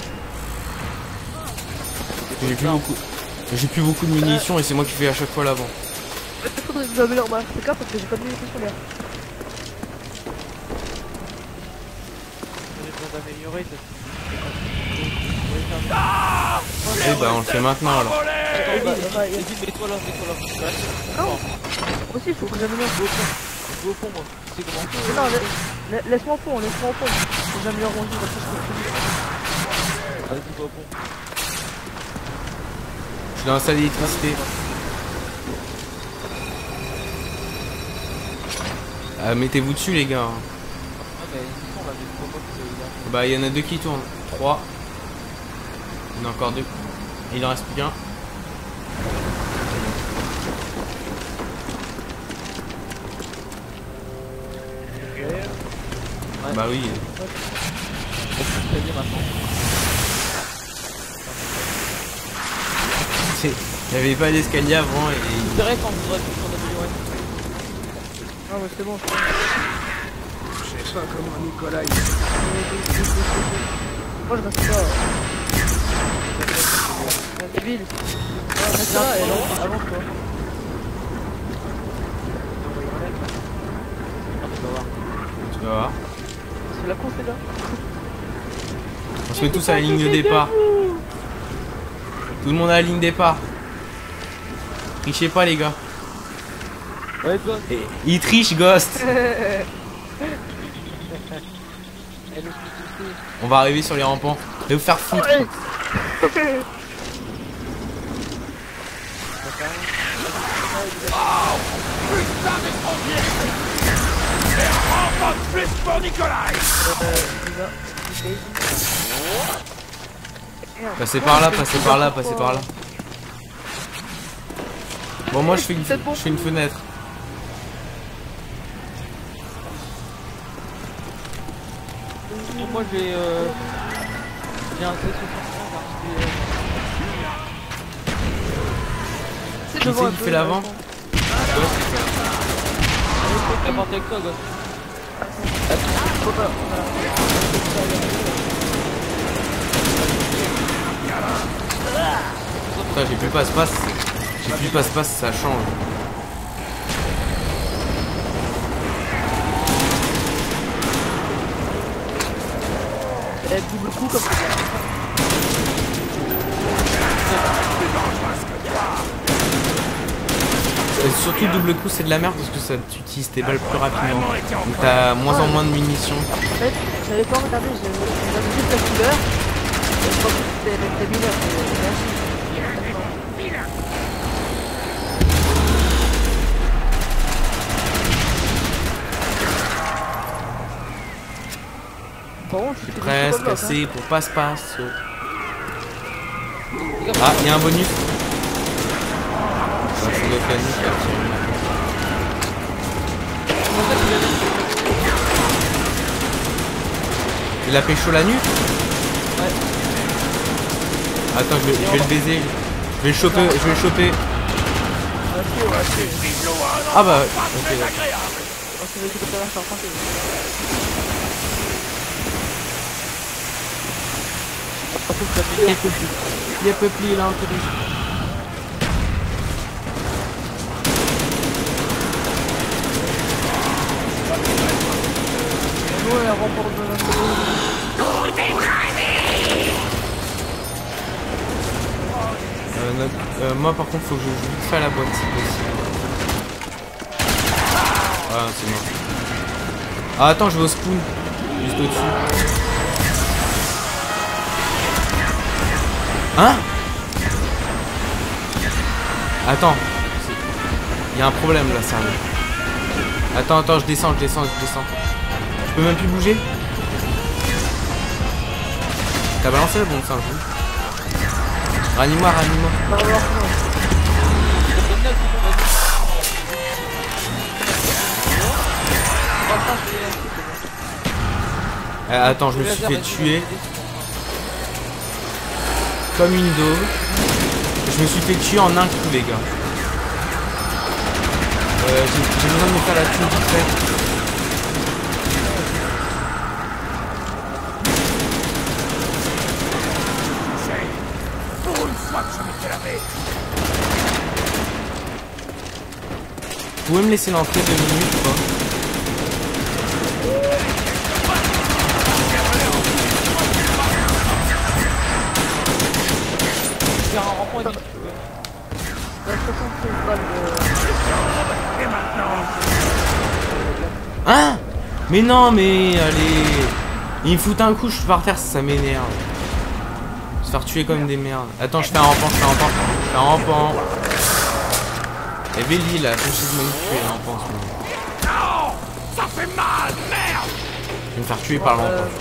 J'ai plus beaucoup, j'ai plus beaucoup de munitions et c'est moi qui fais à chaque fois l'avant. Il faudrait que j'améliore ma R T K parce que j'ai pas de munitions sur l'air. J'ai besoin d'améliorer, ça. Eh bah on le fait maintenant alors. Vas-y, Vas-y, vas-y. mets-toi là, mets-toi là. Là, Non. Moi aussi, il faut que j'améliore. je vais au fond, moi. Tu sais comment? Non, la- la- laisse-moi au fond, laisse-moi au fond. Déjà mieux arrondi, comme ça je peux plus. Vas-y, go au pont. Je suis dans la salle d'électricité. Ah, mettez-vous dessus les gars. Ah, mais on va mettre trop moche, il y a- Bah il y en a deux qui tournent. Trois. Il y en a encore deux. Il en reste plus qu'un. Ouais. Bah oui. Très bien maintenant. Il n'y avait pas d'escalier avant et... C'est vrai quand vous aurez tout sur W M. Ah ouais, c'est bon, c'est bon. Je sais pas comment Nicolas il... Moi je reste là. La ville. Ah, reste là et avance, avance toi. Ah, tu vas voir. Tu vas voir. C'est la course les gars. On se met tous à la ligne de départ. Tout le monde à la ligne départ. Trichez pas les gars. Ouais, toi. Et il triche Ghost. Elle est spécifique. On va arriver sur les rampants. Et vous faire foutre. Pas de plus pour Nicolas. Passez par là, passez par là, passez par là. Bon moi je fais une, je fais une fenêtre. Moi j'ai euh... j'ai un T soixante-quinze parce que C'est Qui devant c'est un qui peu, fait l'avant? là, Ghost, il fait l'avant. la porte avec toi, gosse. faut pas. Putain j'ai plus passe-passe. J'ai plus passe-passe, ça change. Elle double coup comme ça. Et surtout double coup c'est de la merde parce que ça t'utilise tes balles plus rapidement. Donc t'as moins en moins de munitions. En fait, j'avais pas regardé, j'ai regardé juste la couleur. Et je pensais que c'était les mineurs, Bon, je suis Presque assez pour passe-passe. Ah, il y a un bonus. Ah, c'est notre ami qui a tiré. Il a fait chaud la nuque. Ouais. Attends, je vais, je vais le baiser. Je vais le choper, je vais le choper. Ah bah, ok. Il y a peuplé, il a un peu de... Euh, notre- euh, moi par contre faut que je joue vite fait à la boîte si possible. Ah c'est mort. Ah attends je vais au spawn. Juste au-dessus. Hein? Attends. Il y a un problème là ça. Attends attends je descends je descends je descends. Je peux même plus bouger. T'as balancé la bombe ça un coup. Ranime-moi, ranime-moi. Euh, attends, je me suis fait tuer. Comme une daube. Je me suis fait tuer en un coup, les gars. Euh, j'ai besoin de me faire la thune vite fait. Vous pouvez me laisser l'entrée deux minutes ou pas? Faire un rampant et puis tu peux. Hein? Mais non, mais allez. Il me fout un coup, je suis par terre, ça m'énerve. Se faire tuer comme des merdes. Attends, je fais un rampant, je fais un rampant. Je fais un rampant. Et Belly là, faut essayer de me tuer un rampant en ce moment. Non, ça fait mal, merde. Je vais me faire tuer par le rampant.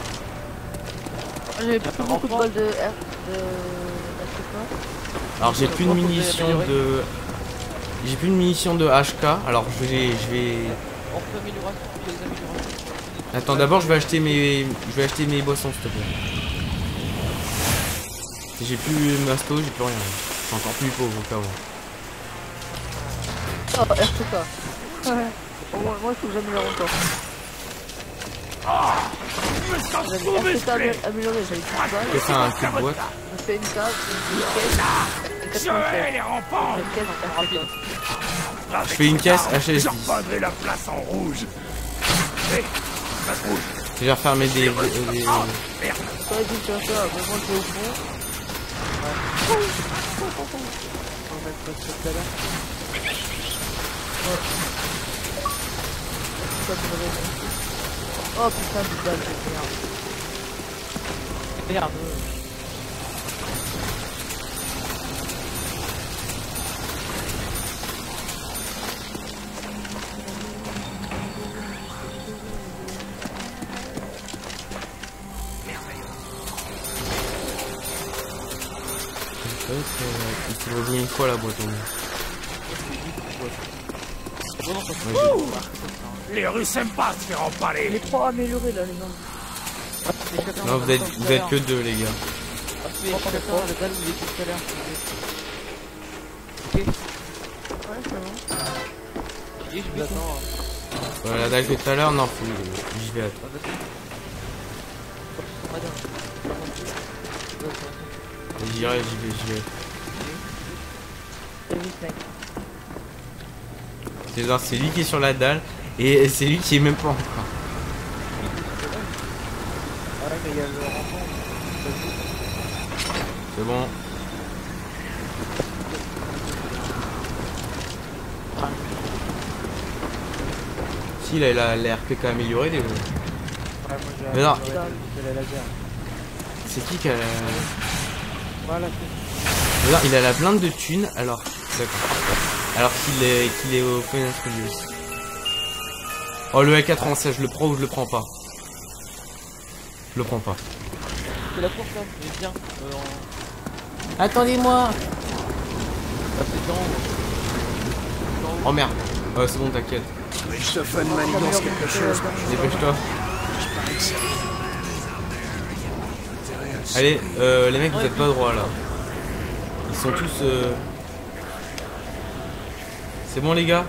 J'ai plus beaucoup de balles de R. De. Alors j'ai plus de munitions de. J'ai plus de munitions de H K. Alors je vais. Je vais. On peut amélioration, les améliorations. Attends, d'abord je vais acheter mes. Je vais acheter mes boissons s'il te plaît. J'ai plus masto, j'ai plus rien. Je suis encore plus pauvre qu'avant. Oh, R T K. Ouais. Bon, moi, moi, il faut que j'améliore encore. Je me sens J'avais tout R T K musclé. amélioré, j'avais plus de balles. J'ai fait un coup de boîte. Je fais une case, une caisse, et Je hais les quatre-vingt-seize. rampants. Une caisse en R T K. Je fais une caisse H S Je dix. repeindrai la place en rouge. Hé, place rouge. Je vais refermer des. des- des- Oh, merde. Toi, vas-y, tu vas faire, vraiment, je vais au fond. On va mettre ça tout à l'heure. Ça, tu vas voir. Oh putain, de balles, c'est merde. Merde. Il s'est revenu une fois la boîte au moins. Bon, non, ça se Ouais, Les Russes aiment pas se faire Les empaler. trois améliorés là, les gens. j'ai- Non, vous êtes, vous êtes que deux les gars. Mais chacun, le dalle, il est tout à l'heure. Ok. Ouais, c'est bon. Et je vous attends. hein. Voilà, la dalle que tout à l'heure, non, faut... j'y vais à toi. Ah, vas-y. Madame. J'irai, j'y vais, j'y vais. C'est vite, mec. C'est genre, c'est lui qui est sur la dalle et c'est lui qui est même pas encore. Ah ouais, mais il y a le rampant. C'est bon. Si, il a la- l'air P K amélioré, les gars. Ouais, moi j'ai Mais non. amélioré la- la laser. C'est qui qui a la... Voilà, c'est Mais non, il a la blinde de thunes, alors... D'accord. Alors qu'il est, qu'il est au Final Studios. Oh, le L quatre-vingt-seize, je le prends ou je le prends pas? Je le prends pas. c'est la course là, mais bien. Euh, en... Attendez-moi. Bah, c'est dans. Oh merde. Oh, c'est bon, t'inquiète. Richthofen manigance quelque chose. Dépêche-toi. Allez, euh, les mecs, vous êtes pas droit là. Ils sont tous... Euh... C'est bon les gars?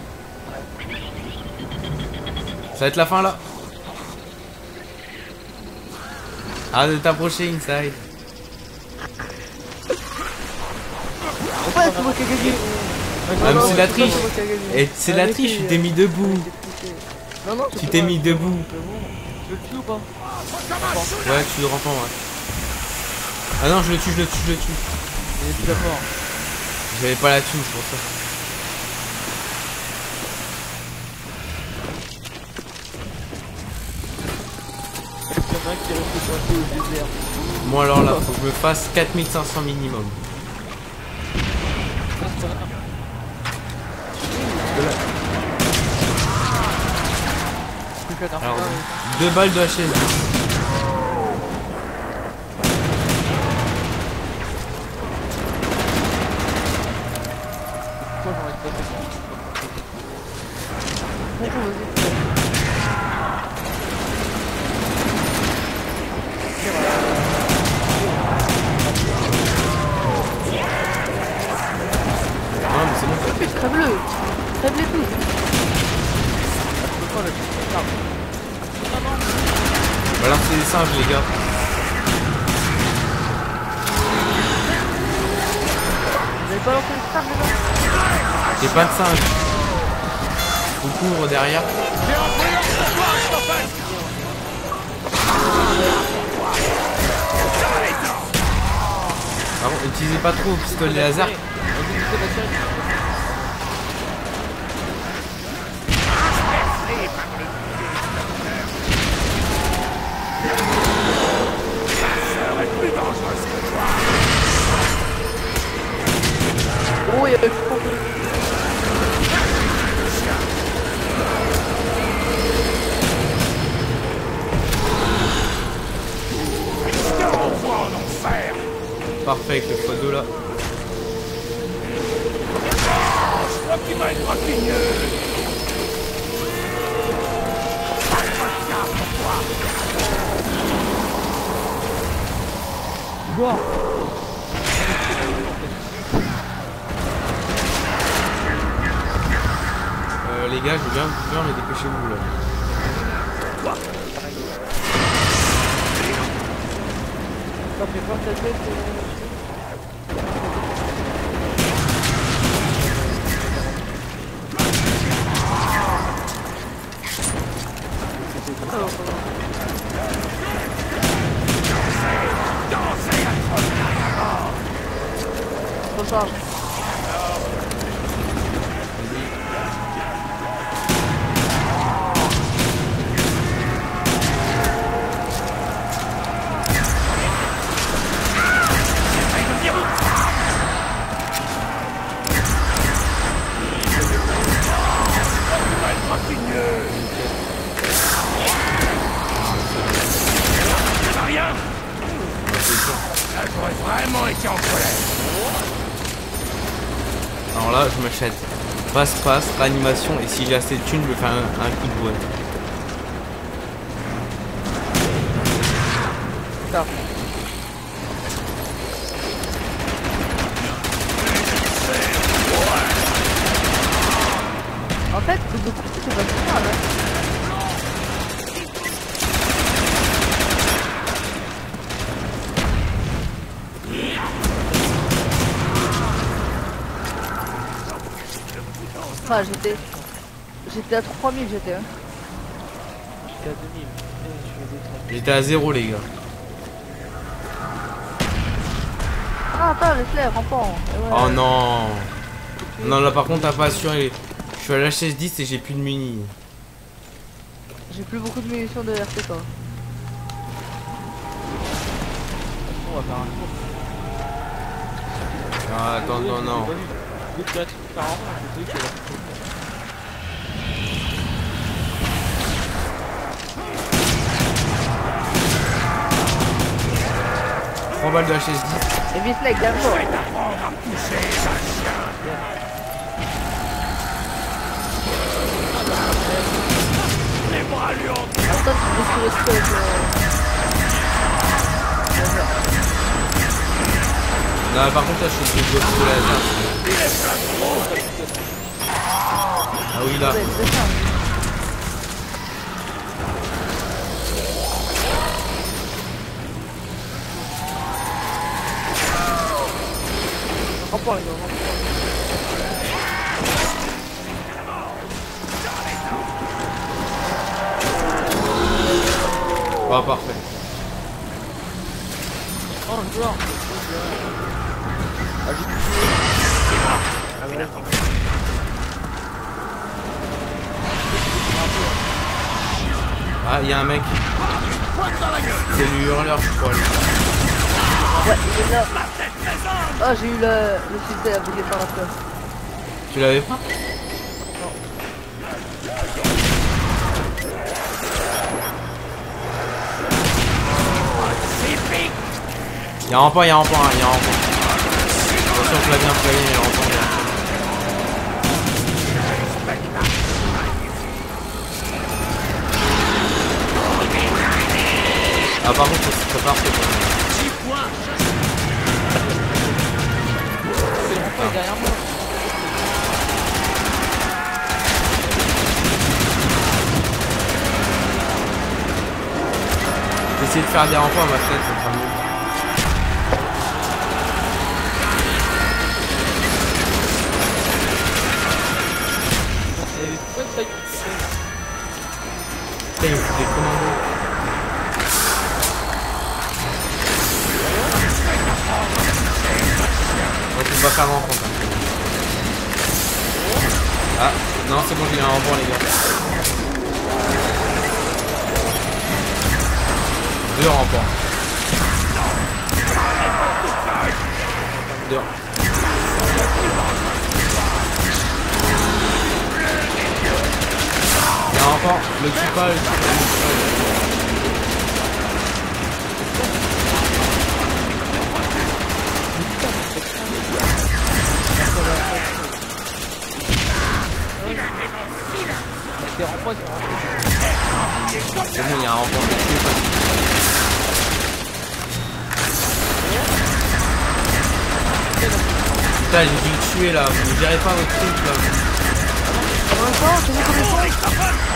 Ça va être la fin là? Arrête de t'approcher, Inside. Ouais, c'est moi qui ai gagné. Ah, mais c'est la triche. C'est moi qui ai gagné. Et c'est la triche, tu t'es mis debout. Non, non, Tu t'es mis debout. Je le tue ou pas? Ouais, tu le rends ouais. Ah non, je le tue, je le tue, je le tue. Il est déjà mort. J'avais pas la thune, c'est pour ça. Il y en a un qui est resté coincé au désert. Moi alors là, faut que je me fasse quatre mille cinq cents minimum. Ça, c'est pas grave. Plus qu'un Alors, arbre. deux balles de H S dix. Pourquoi j'en ai pas fait? D'accord, vas-y. Non mais c'est bon. Plus, crève-le. Crève-les tous. On va lancer les singes les gars. Vous avez pas lancé le star, les gars? J'ai pas de singe. On couvre derrière. Par contre, utilisez pas trop au pistolet laser. il y avait plus beaucoup. Je te renvoie en enfer. Parfait avec le fois deux là. Je crois qu'il va être rapineux. Wow. Euh, les gars, je veux bien vous faire, mais dépêchez-vous là. Ça fait peur cette bête. euh, Recharge. Rien. Là, j'aurais vraiment été en colère. Alors là, je m'achète passe-passe, réanimation, et si j'ai assez de thunes, je vais faire un, un coup de boîte. Ça. En fait, le coup, c'est pas si mal, hein. Ah, j'étais... J'étais à trois mille, j'étais, hein. J'étais à deux mille. Eh, je suis à deux cents. J'étais à zéro les gars. Ah, attends, laisse-les, rampant. Et ouais. Oh non. Non là par contre t'as pas assuré. Je suis à l'H S dix et j'ai plus de muni. J'ai plus beaucoup de munitions de R P K. On va faire un tour. Ah attends, non, non. Vu que tu as tout faire en rond, je te dis que la trois balles de H S dix. Et vite là, garde Je vais t'apprendre à pousser, sale chien. Les bras lui ont... Attends, tu peux se rester avec Non par contre là je suis obligé de jouer de laser. Ah oui là. le... Ouais, c'est ça. Rampant, les gars, rampant. Ah parfait. Oh, le joueur. Ah, j'ai plus Ah, ouais. Ah il y a un mec. C'est le hurleur je crois. lui. Ouais, il est là. Ah, j'ai eu le, le succès à bouger par la place. Tu l'avais pas? Il y a un rempart, il y a un rempart, il y a un rempart. Attention que la bien prévu, il y a un rempart. Ah par contre c'est très parfait. C'est derrière moi. J'essaie de faire des remparts à ma tête, ça sera mieux. Et pourquoi ça y est? Putain, il me fout des commandos. On va faire un rempart. Ah, non c'est bon j'ai eu un rempart les gars. Deux remparts. Deux. rempart, le tue pas, le tue pas. Des remparts, ils sont rentrés. C'est bon, il y a un rempart, le tue pas. Putain, j'ai dû le tuer là, vous ne gérez pas votre truc là. En même temps, c'est nous comme les cons.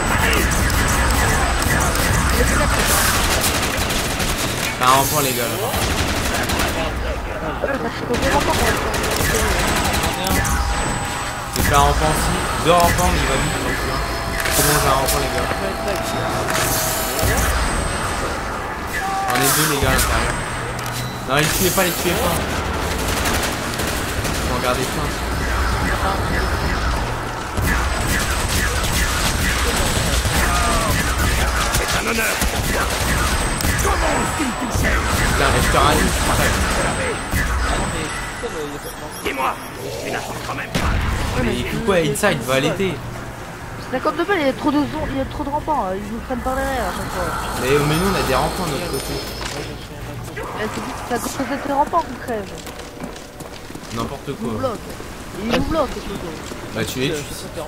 T'as un rempart les gars là. Euh, ça se fait vraiment pas. J'ai fait un rempart aussi. Deux remparts, mais il va vite donc là. C'est bon, j'ai un rempart les gars. On est deux les gars à l'intérieur. Non, les tuez pas, les tuez pas. Faut en garder plein. C'est un honneur. Comment oses-tu toucher? Putain, mais je te rallume, putain. Dis-moi, tu n'attends quand même pas. Mais quoi, inside, va l'été. cinquante-deux balles, il y a trop de zon, il y a trop de remparts, hein. Ils nous prennent par derrière à chaque fois. Mais, mais nous on a des remparts de notre côté. Eh, c'est juste à cause de tes remparts qu'on crève. N'importe Ils nous quoi. bloquent. Ils nous bloquent, les photos. Bah tu les tues.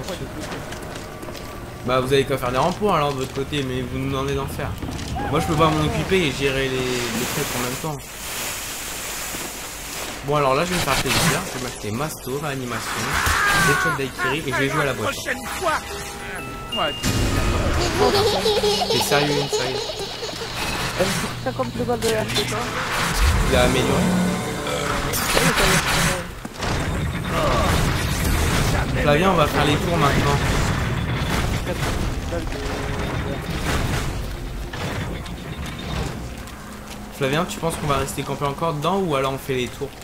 Bah vous avez qu'à faire des remparts alors de votre côté, mais vous nous demandez d'en faire. Moi je peux pas m'en occuper et gérer les, les crêpes en même temps. Bon alors là je vais me faire plaisir, je vais m'acheter Masto, réanimation, des shots d'Aikiri et je vais jouer à la boîte. Prochaine fois. T'es sérieux inside? Elle me coûte cinquante-deux balles de R P K. Il a amélioré. Flavien on va faire les tours maintenant. Flavien tu penses qu'on va rester campé encore dedans ou alors on fait les tours?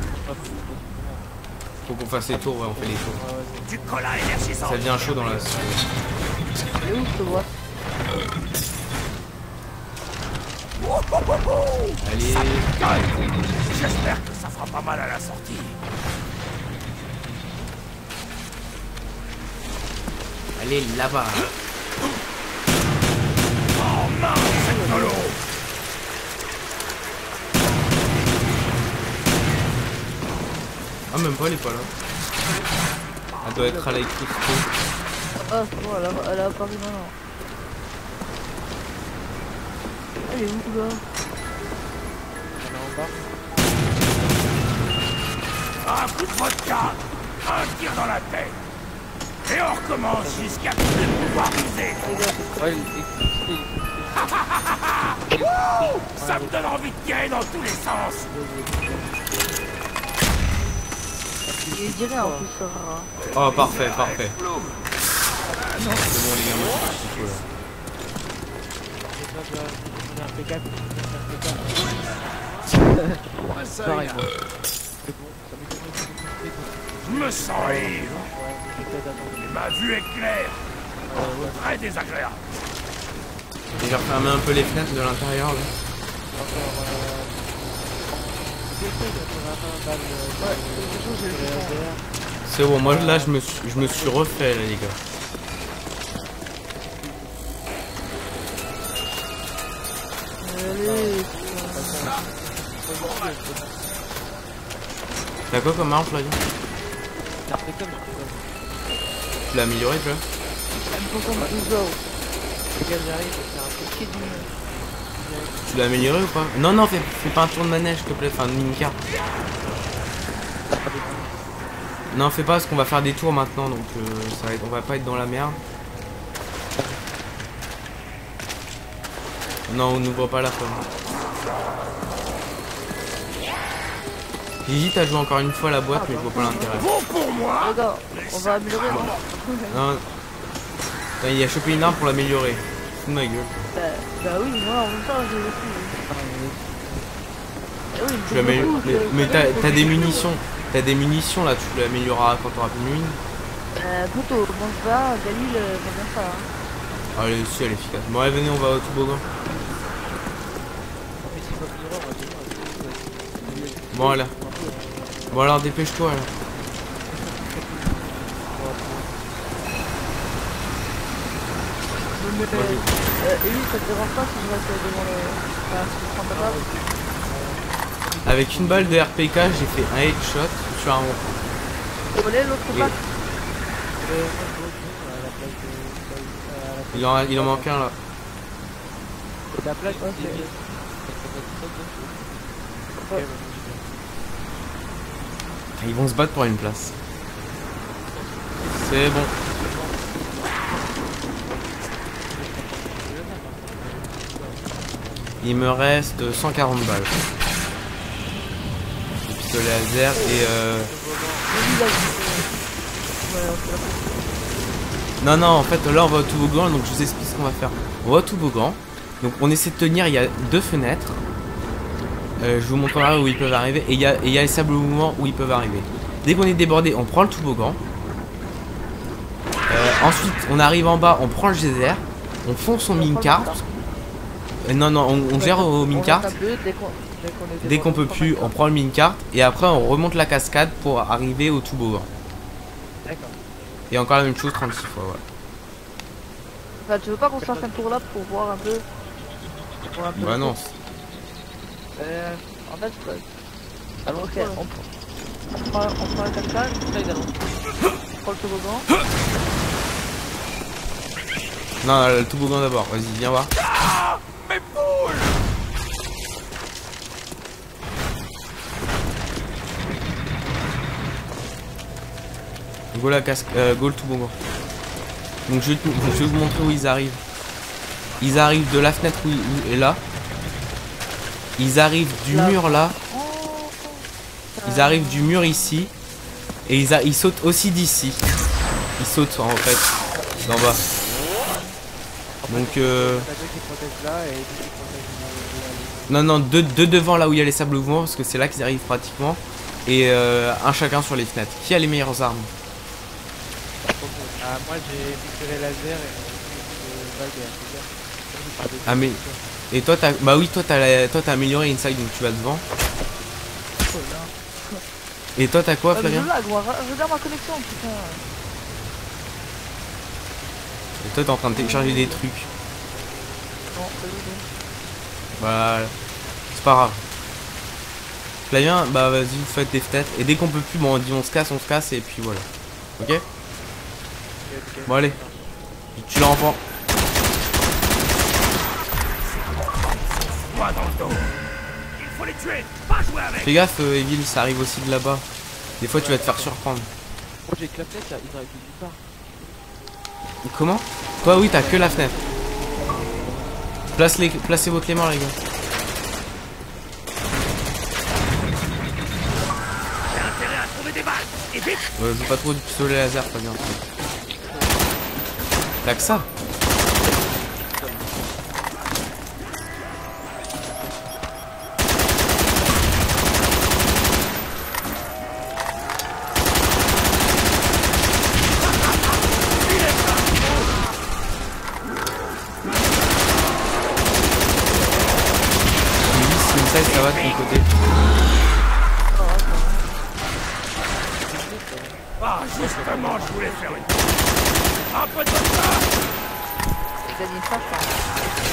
Faut qu'on fasse les tours, ouais on fait les tours. Du cola énergisant. Ça devient chaud dans la... Et où je te vois? Allez. J'espère que ça fera pas mal à la sortie. Allez là-bas. Oh mince, c'est solo. Ah même pas, elle est pas là. Elle doit être à l'électricité. Ah, c'est bon, elle a, elle a apparu maintenant. Elle est où là? Elle est en bas. Un coup de vodka, un tir dans la tête. Et on recommence jusqu'à plus de pouvoir user. Ouais, l'électricité. Ça me donne envie de tirer dans tous les sens. Il est diré en plus, ça va. Oh parfait, parfait. C'est bon les gars, moi je suis chaud là. Pareil, moi. Je me sens ivre. Mais ma vue est claire. Très désagréable. Et j'ai refermé un peu les fenêtres de l'intérieur là. C'est bon, moi là je me suis, je me suis refait là les gars. Allez. T'as quoi comme arme Flavien? C'est un peu comme Tu l'as amélioré tu vois? Elle me consomme douze euros. Regarde, j'arrive, c'est un peu qui du. Tu l'as amélioré ou pas? Non non, fais, fais pas un tour de manège s'il te plaît, enfin de mini-car. Non fais pas parce qu'on va faire des tours maintenant donc euh, ça va être, on va pas être dans la merde. Non on n'ouvre pas la femme. J'hésite à jouer encore une fois à la boîte mais je vois pas l'intérêt. Bon pour moi. Regarde, on va améliorer. Hein. Non. Putain, il a chopé une arme pour l'améliorer. Fous de ma gueule. Bah, bah oui, moi en même temps j'ai aussi. Ah oui, Tu l'améliores. Mais, mais t'as t'as des munitions. T'as des munitions là, tu l'amélioreras quand t'auras plus de mine. Euh, Poto, bon ça va, Galil, euh, va bien ça. Hein. Ah, elle est aussi, elle est efficace. Bon, allez, venez, on va au toboggan. Bon, allez. Bon, alors, dépêche-toi, là. Mais, Moi, je- euh, et oui, ça te dérange pas si je reste devant le... Enfin, si je prends ta table. Avec une balle de R P K, j'ai fait un headshot sur un rond. Vous voulez l'autre Et- plaque? Euh, moi, je vois au fond, à la place de. à la place Il en, il en manque un là. de la plaque, Ouais, c'est c'est- bien. Ok, bah, moi, j'ai bien. Ils vont se battre pour une place. C'est bon. Il me reste cent quarante balles. Le pistolet laser et euh... Oui, là, je- Ouais, on se la fait. Non, non, en fait, là, on va au toboggan, donc je vous explique ce qu'on va faire. On va au toboggan. Donc, on essaie de tenir, il y a deux fenêtres. Euh, je vous montrerai où ils peuvent arriver. Et il y a, et il y a les sables mouvements où ils peuvent arriver. Dès qu'on est débordé, on prend le toboggan. Euh, ensuite, on arrive en bas, on prend le geyser. On fonce au minecart. Euh, non, non, on, on gère au On minecart. reste un peu, dès qu'on dès qu'on est Dès qu'on peut débordé, plus, on prend le minecart. Et après, on remonte la cascade pour arriver au toboggan. D'accord. Et encore la même chose, trente-six fois, ouais. Enfin, tu veux pas qu'on se fasse un tour là pour voir un peu, pour un peu Bah le non. tour. Euh, en fait, je peux... Alors, Ok, ok, on, prend- on, prend, on prend la cascade, là, il avance. on prend le toboggan. Non, le toboggan d'abord. Vas-y, viens voir. Mes poules! Go la casque, euh, go le toboggan. Donc je vais, te- je vais vous montrer où ils arrivent. Ils arrivent de la fenêtre où, où est là. Ils arrivent du Là. mur là. Oh, Ils arrivent du mur ici. Et ils, a- ils sautent aussi d'ici. Ils sautent en fait d'en bas. Donc euh... T'as deux qui protègent là et deux qui protègent là. non non deux, deux devant là où il y a les sables mouvants parce que c'est là qu'ils arrivent pratiquement. Et euh, un chacun sur les fenêtres. Qui a les meilleures armes? Ah, moi j'ai pistolet laser et euh, balle de R P G. Ah, mais- Et toi t'as... Bah oui toi t'as la- toi t'as amélioré Inside donc tu vas devant. cool, hein. Et toi t'as quoi Ah, mais Flavien? je lag, moi, re- regarde ma connexion, putain. Et toi t'es en train de télécharger des trucs. Non, pas du tout. Voilà. C'est pas grave. Flavien, bah vas-y, vous faites des fenêtres. Et dès qu'on peut plus, bon on dit on se casse, on se casse et puis voilà. Ok? Ok, ok. Bon allez. Tu l'enfant. Droit dans le dos. Il faut les tuer, pas jouer avec. Fais gaffe, euh, Evil, ça arrive aussi de là-bas. Des fois tu vas te faire surprendre. Moi j'ai que la fenêtre là, ils arrivent de nulle part. Comment? Toi oui, t'as que la fenêtre. Place les... Placez vos cléments les gars. J'ai intérêt à trouver des balles. Et vite. Euh, joue pas trop du pistolet laser, pas bien. T'as que ça? Ça, ça va de ton côté. Ah, justement, je voulais faire une. Un peu de ça. J'ai gagné ça, je pense.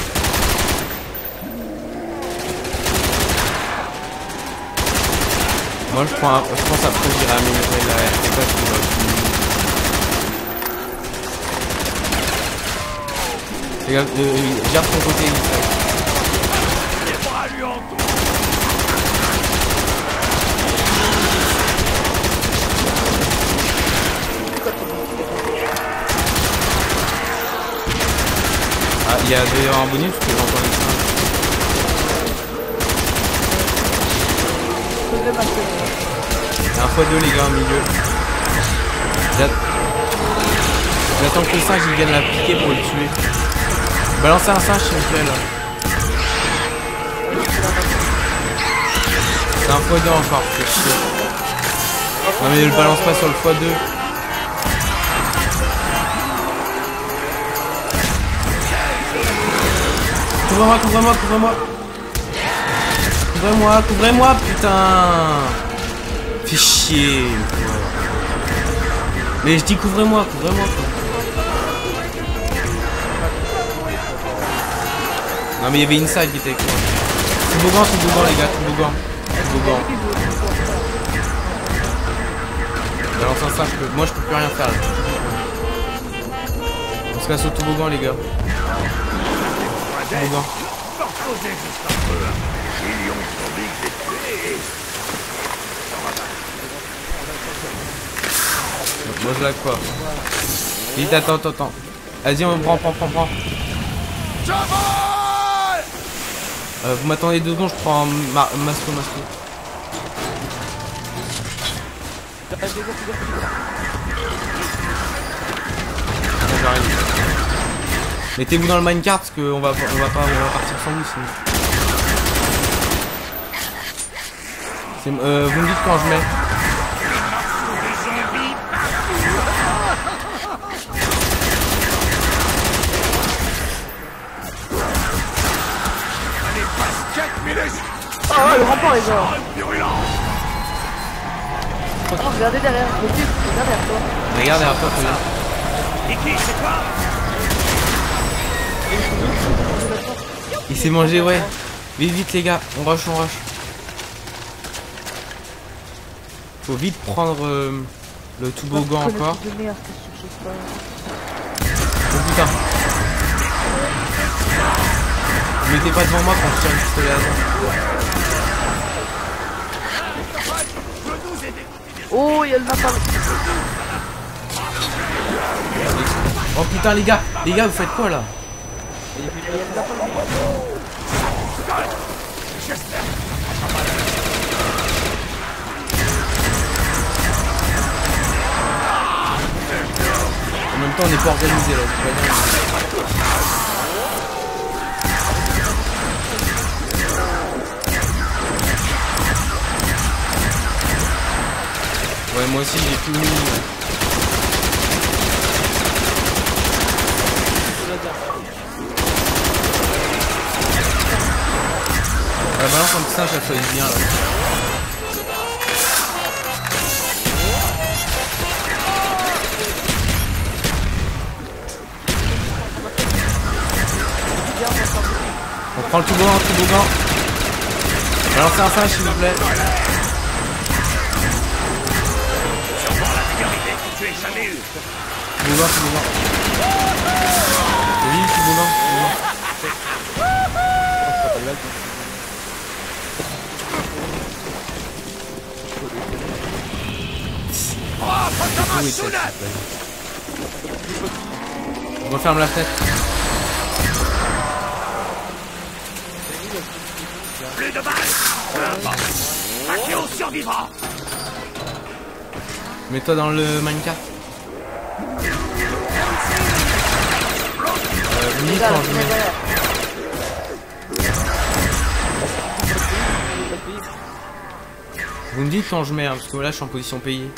Moi je prends un... je pense après j'irai améliorer la R P K parce que j'aurais pu- Fais gaffe, euh, garde ton côté Inside. Les bras lui entourent. Ah, il y a d'ailleurs un bonus parce que j'entends les singes. Je vais passer. Il y a un fois deux les gars au milieu. J'att- J'attends que le singe il vienne la piquer pour le tuer. Balancez un singe s'il vous plaît là. C'est un fois deux encore, c'est chier. Non mais ne le balance pas sur le fois deux. Couvrez-moi, couvrez-moi, couvrez-moi. Couvrez-moi, couvrez-moi, putain. Fais chier. Quoi. Mais je dis couvrez-moi, couvrez-moi. Quoi. Non mais il y avait Inside qui était avec moi. Toboggan, toboggan les gars, toboggan. Toboggan. Balance un ça, je peux... moi je peux plus rien faire là. On se casse au toboggan les gars. Toboggan. Moi je lag pas. Vite, attends, attends, attends. Vas-y, on prend, prend, prend, prend. Euh, vous m'attendez deux secondes, je prends ma masco, masco. J'arrive. Mettez-vous dans le minecart parce qu'on va, on va pas, on va partir sans vous sinon. Euh, vous me dites quand je mets. Oh, le rempart les gars. Oh, regardez derrière, regarde derrière toi. Regarde derrière toi, Fabien. Et qui, c'est toi? Il s'est mangé, ouais. Vite, vite les gars, on rush, on rush. Faut vite prendre euh, le toboggan encore. De merde, Oh putain. Ne mettez pas devant moi quand je tire le pistolet à hasard. Oh, il y a le napalm. Oh putain les gars, les gars vous faites quoi là? Il y a le napalm. En même temps on n'est pas organisé là, c'est pas bien. Ouais moi aussi j'ai fini. La balance en putain ça choisit bien là. On prend le toboggan, le toboggan. Balancez un singe s'il vous plaît. Toboggan, toboggan. Oui, toboggan, toboggan. On referme la fenêtre. Plus de balles. Akio survivra. Mets-toi dans le minecart. Euh, vous me dites quand je mets. Vous me dites quand je mets, hein, parce que là je suis en position payée.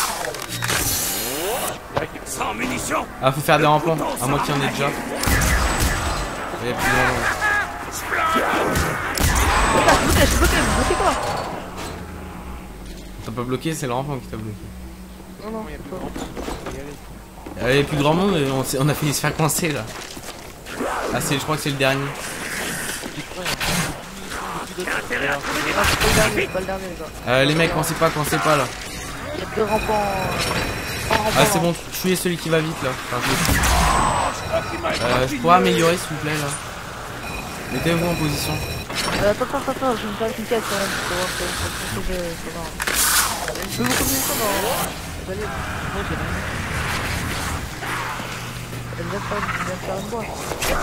Sans munitions. Ah, faut faire des remplants, à moins qu'il y en ait déjà. Et puis, euh... Je suis bloqué, bloqué quoi? T'as pas bloqué, c'est le rampant qui t'a bloqué. Non, non, c'est pas. Il y a plus grand monde, on, on a fini de se faire coincer là. Ah, c'est, je crois que c'est le dernier. Ah, c'est pas le dernier, c'est pas le dernier, les gars. Euh, les mecs, pensez pas, pensez pas là. Il y a deux rampants. Ah, c'est bon, tuez celui qui va vite là. Enfin, je... Euh, je pourrais améliorer s'il vous plaît là. Mettez-vous en position. Euh, attends, attends, attends, je vais me faire une quête quand même pour voir que je vais. Je peux vous communiquer ça dans. Vous allez. Moi j'ai rien. Elle vient de faire une boîte.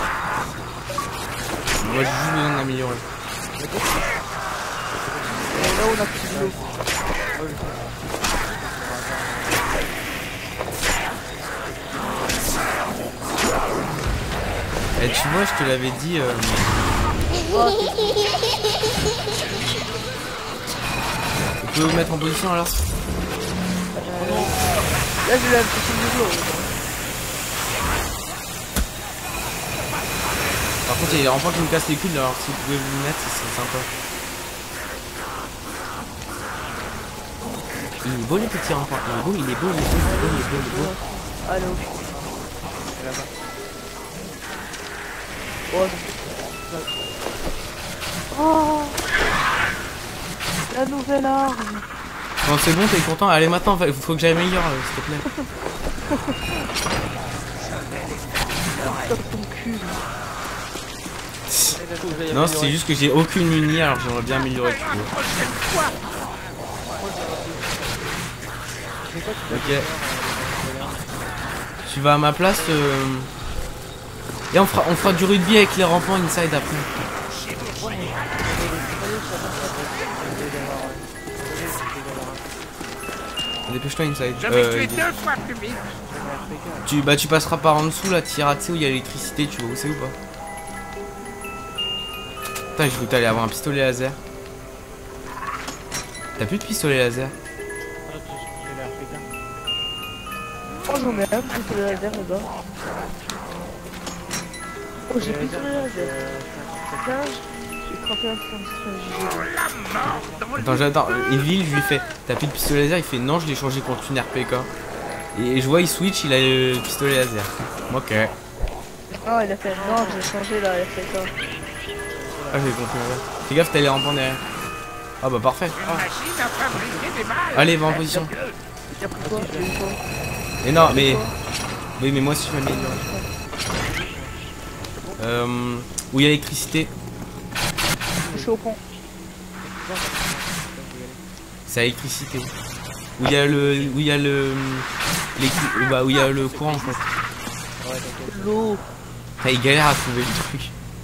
Moi j'ai juste besoin d'améliorer. Là on a plus de l'eau. Eh tu vois, je te l'avais dit. Euh... Vous pouvez vous mettre en position alors? Euh... Là j'ai la position de l'eau. Par contre, il y a des remparts qui me cassent les couilles, alors si vous pouvez vous mettre, ce serait sympa. Il est beau les petits remparts, il est beau, il est beau, il est beau, il est beau, il est beau, il est beau. Allô. Là-bas. Oh, Oh, la nouvelle arme. Bon, c'est bon, t'es content? Allez, maintenant, il faut que j'améliore, euh, s'il te plaît. Top ton cul. là. Non, c'est juste que j'ai aucune muni, alors j'aimerais bien améliorer, tu vois. Ok. Tu vas à ma place euh... Et on fera, on fera du rugby avec les rampants inside après. Dépêche-toi inside. Je vais Euh, tuer deux fois plus vite. tu, bah tu passeras par en dessous là, tu iras, tu sais où il y a l'électricité, tu vois où c'est ou pas? Putain, je voulais t'aller avoir un pistolet laser. T'as plus de pistolet laser? Oh, j'en ai un, pistolet laser là-bas. Oh, j'ai pistolet laser. Là, j'ai trente et un sur Attends, j'attends. Evil, je lui fais t'as plus de pistolet laser? Il fait non, je l'ai changé contre une R P K. Et je vois, il switch, il a le pistolet laser. Ok. Non, il a fait non, j'ai changé la R P K. Ah, j'ai compris. Ouais. Fais gaffe, t'as les rampants derrière. Ah, bah parfait. Une machine à fabriquer des balles. Allez, va en position. Y'a pour toi, j'ai eu quoi? Et non, mais. Oui, mais moi si je m'améliore. Euh. Où il y a l'électricité? Je suis au pont. C'est à l'électricité. Où il y a le. Où il y a le. l'électri- Bah, où il y a le courant en fait. L'eau. Ah, il galère à trouver le truc.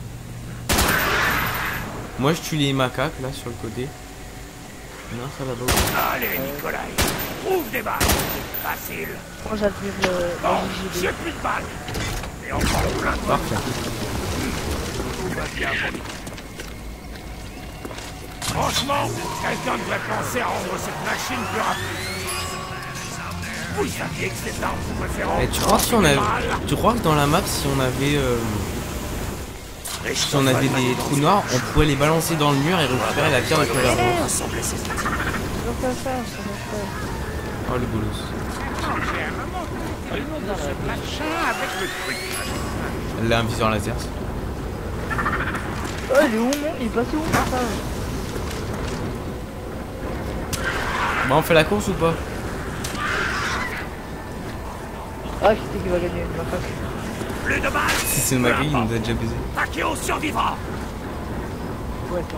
Moi je tue les macaques là sur le côté. Non, ça va pas. Allez, Nicolas, trouve des balles. Facile. Moi j'admire le. Bon, la J G j'ai B. plus de balles. Et encore plein de balles. Parfait. Tout va bien, mon ami. Franchement, quelqu'un devrait penser à rendre cette machine plus rapide. Vous saviez que cette arme pouvait faire Et tu crois si on avait. Tu crois que dans la map si on avait. Euh... Si on avait des trous noirs, on pourrait les balancer dans le mur et récupérer la pierre de couleur rouge. On va faire ça, on va faire. Oh le bolos. J'ai un moment de ce machin avec le truc. Là un viseur laser. Oh, il est où mon? Il est passé où ça? Bah on fait la course ou pas? Ah, qui c'est qui va gagner une macaque? Plus de balles. Si c'est le macaque, il nous a déjà baisé. Takeo survivra. Ouais, attends.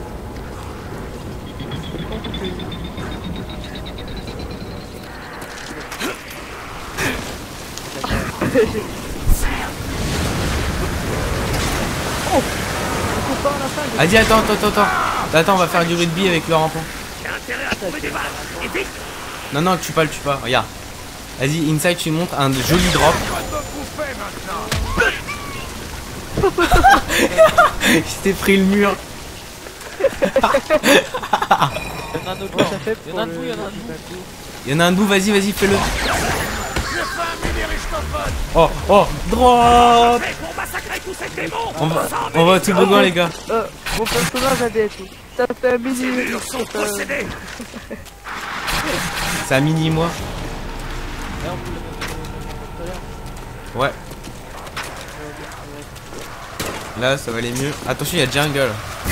Oh, on coupe pas à la fin. Ah dis attends, attends, attends, attends. Attends, on va faire du rugby avec le rampant. J'ai intérêt à trouver des balles. Et vite. Non, non, tue pas, le tue pas. Regarde. Vas-y, inside, tu montes un joli drop. On va te bouffer maintenant. Il s'était pris le mur. Il y en a un autre. Ça fait Il y en a un debout, il y en a un debout. Il y en a un debout, vas-y, vas-y, fais-le. Je fais un mini Richthofen. Oh, oh, drop. Prêt pour massacrer tous ces démons. On va, on va tout toboggan, les gars. Euh, mon personnage a des tout. Ça fait un mini. Les murs sont possédés. C'est un mini moi. Là, on peut le mettre tout à l'heure. Ouais. Là, ça va aller mieux. Attention, il y a jungle.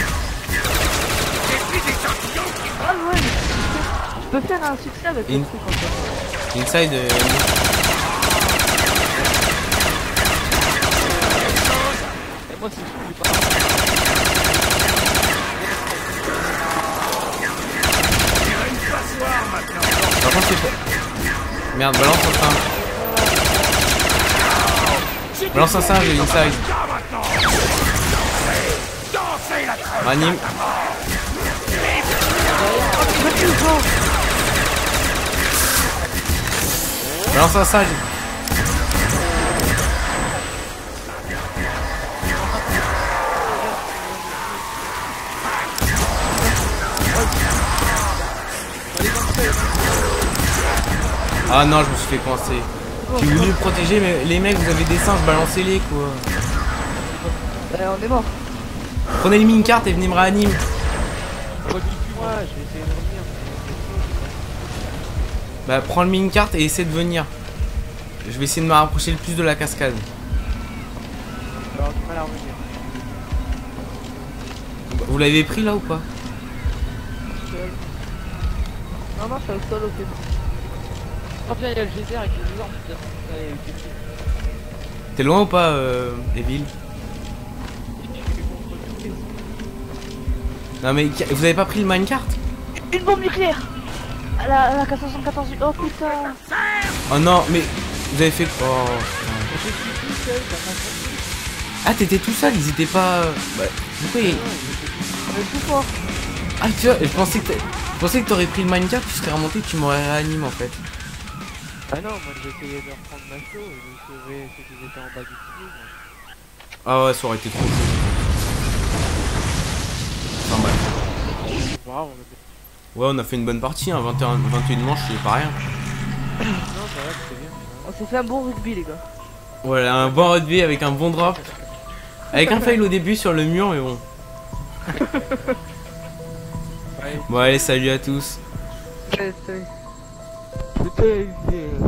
Ah ouais, mais je peux faire un succès avec le In- truc en fait. Inside. Euh... Et moi, si je suis pas. Par contre, c'est pas. Merde, balance un singe. Balance un singe et inside. Anime. Balance un singe. Ah non, je me suis fait coincer. J'ai voulu le protéger, mais les mecs, vous avez des singes, balancez-les quoi. Euh, on est mort. Prenez le mine-carte et venez me réanimer. Moi, je vais essayer de revenir. Bah, prends le mine-carte et essaie de venir. Je vais essayer de me rapprocher le plus de la cascade. Alors, du mal à revenir. Vous l'avez pris là ou pas? Non, non, c'est avec toi, ok. Oh putain, il y a le geyser avec les armes, putain. Ça, il y a eu quelque chose. T'es loin ou pas, euh, Evil? Non mais vous avez pas pris le minecart? Une bombe nucléaire. À la, à la K soixante-quatorze. Oh putain. Oh non, mais vous avez fait quoi? Oh, Je suis tout seul, ça m'a fait. ah, t'étais tout seul, ils étaient pas. Bah, pourquoi ils... On est tout fort. Ah, tu vois, je pensais que t'a- je pensais que t'aurais pris le minecart, tu serais remonté, tu m'aurais réanimé en fait. Ah non, moi j'essayais de reprendre ma show et de sauver ceux qui étaient en bas du tuyau. Ah ouais, ça aurait été trop chaud. Enfin bref. Waouh, on était. Ouais, on a fait une bonne partie, hein, vingt et un, vingt et une manches, c'est pas rien. Non, ça va, c'était bien. On s'est fait un bon rugby, les gars. Voilà, un bon rugby avec un bon drop. Avec un fail au début sur le mur, mais bon. Ouais, Bon, allez, salut à tous. Ouais, c'est- c'était.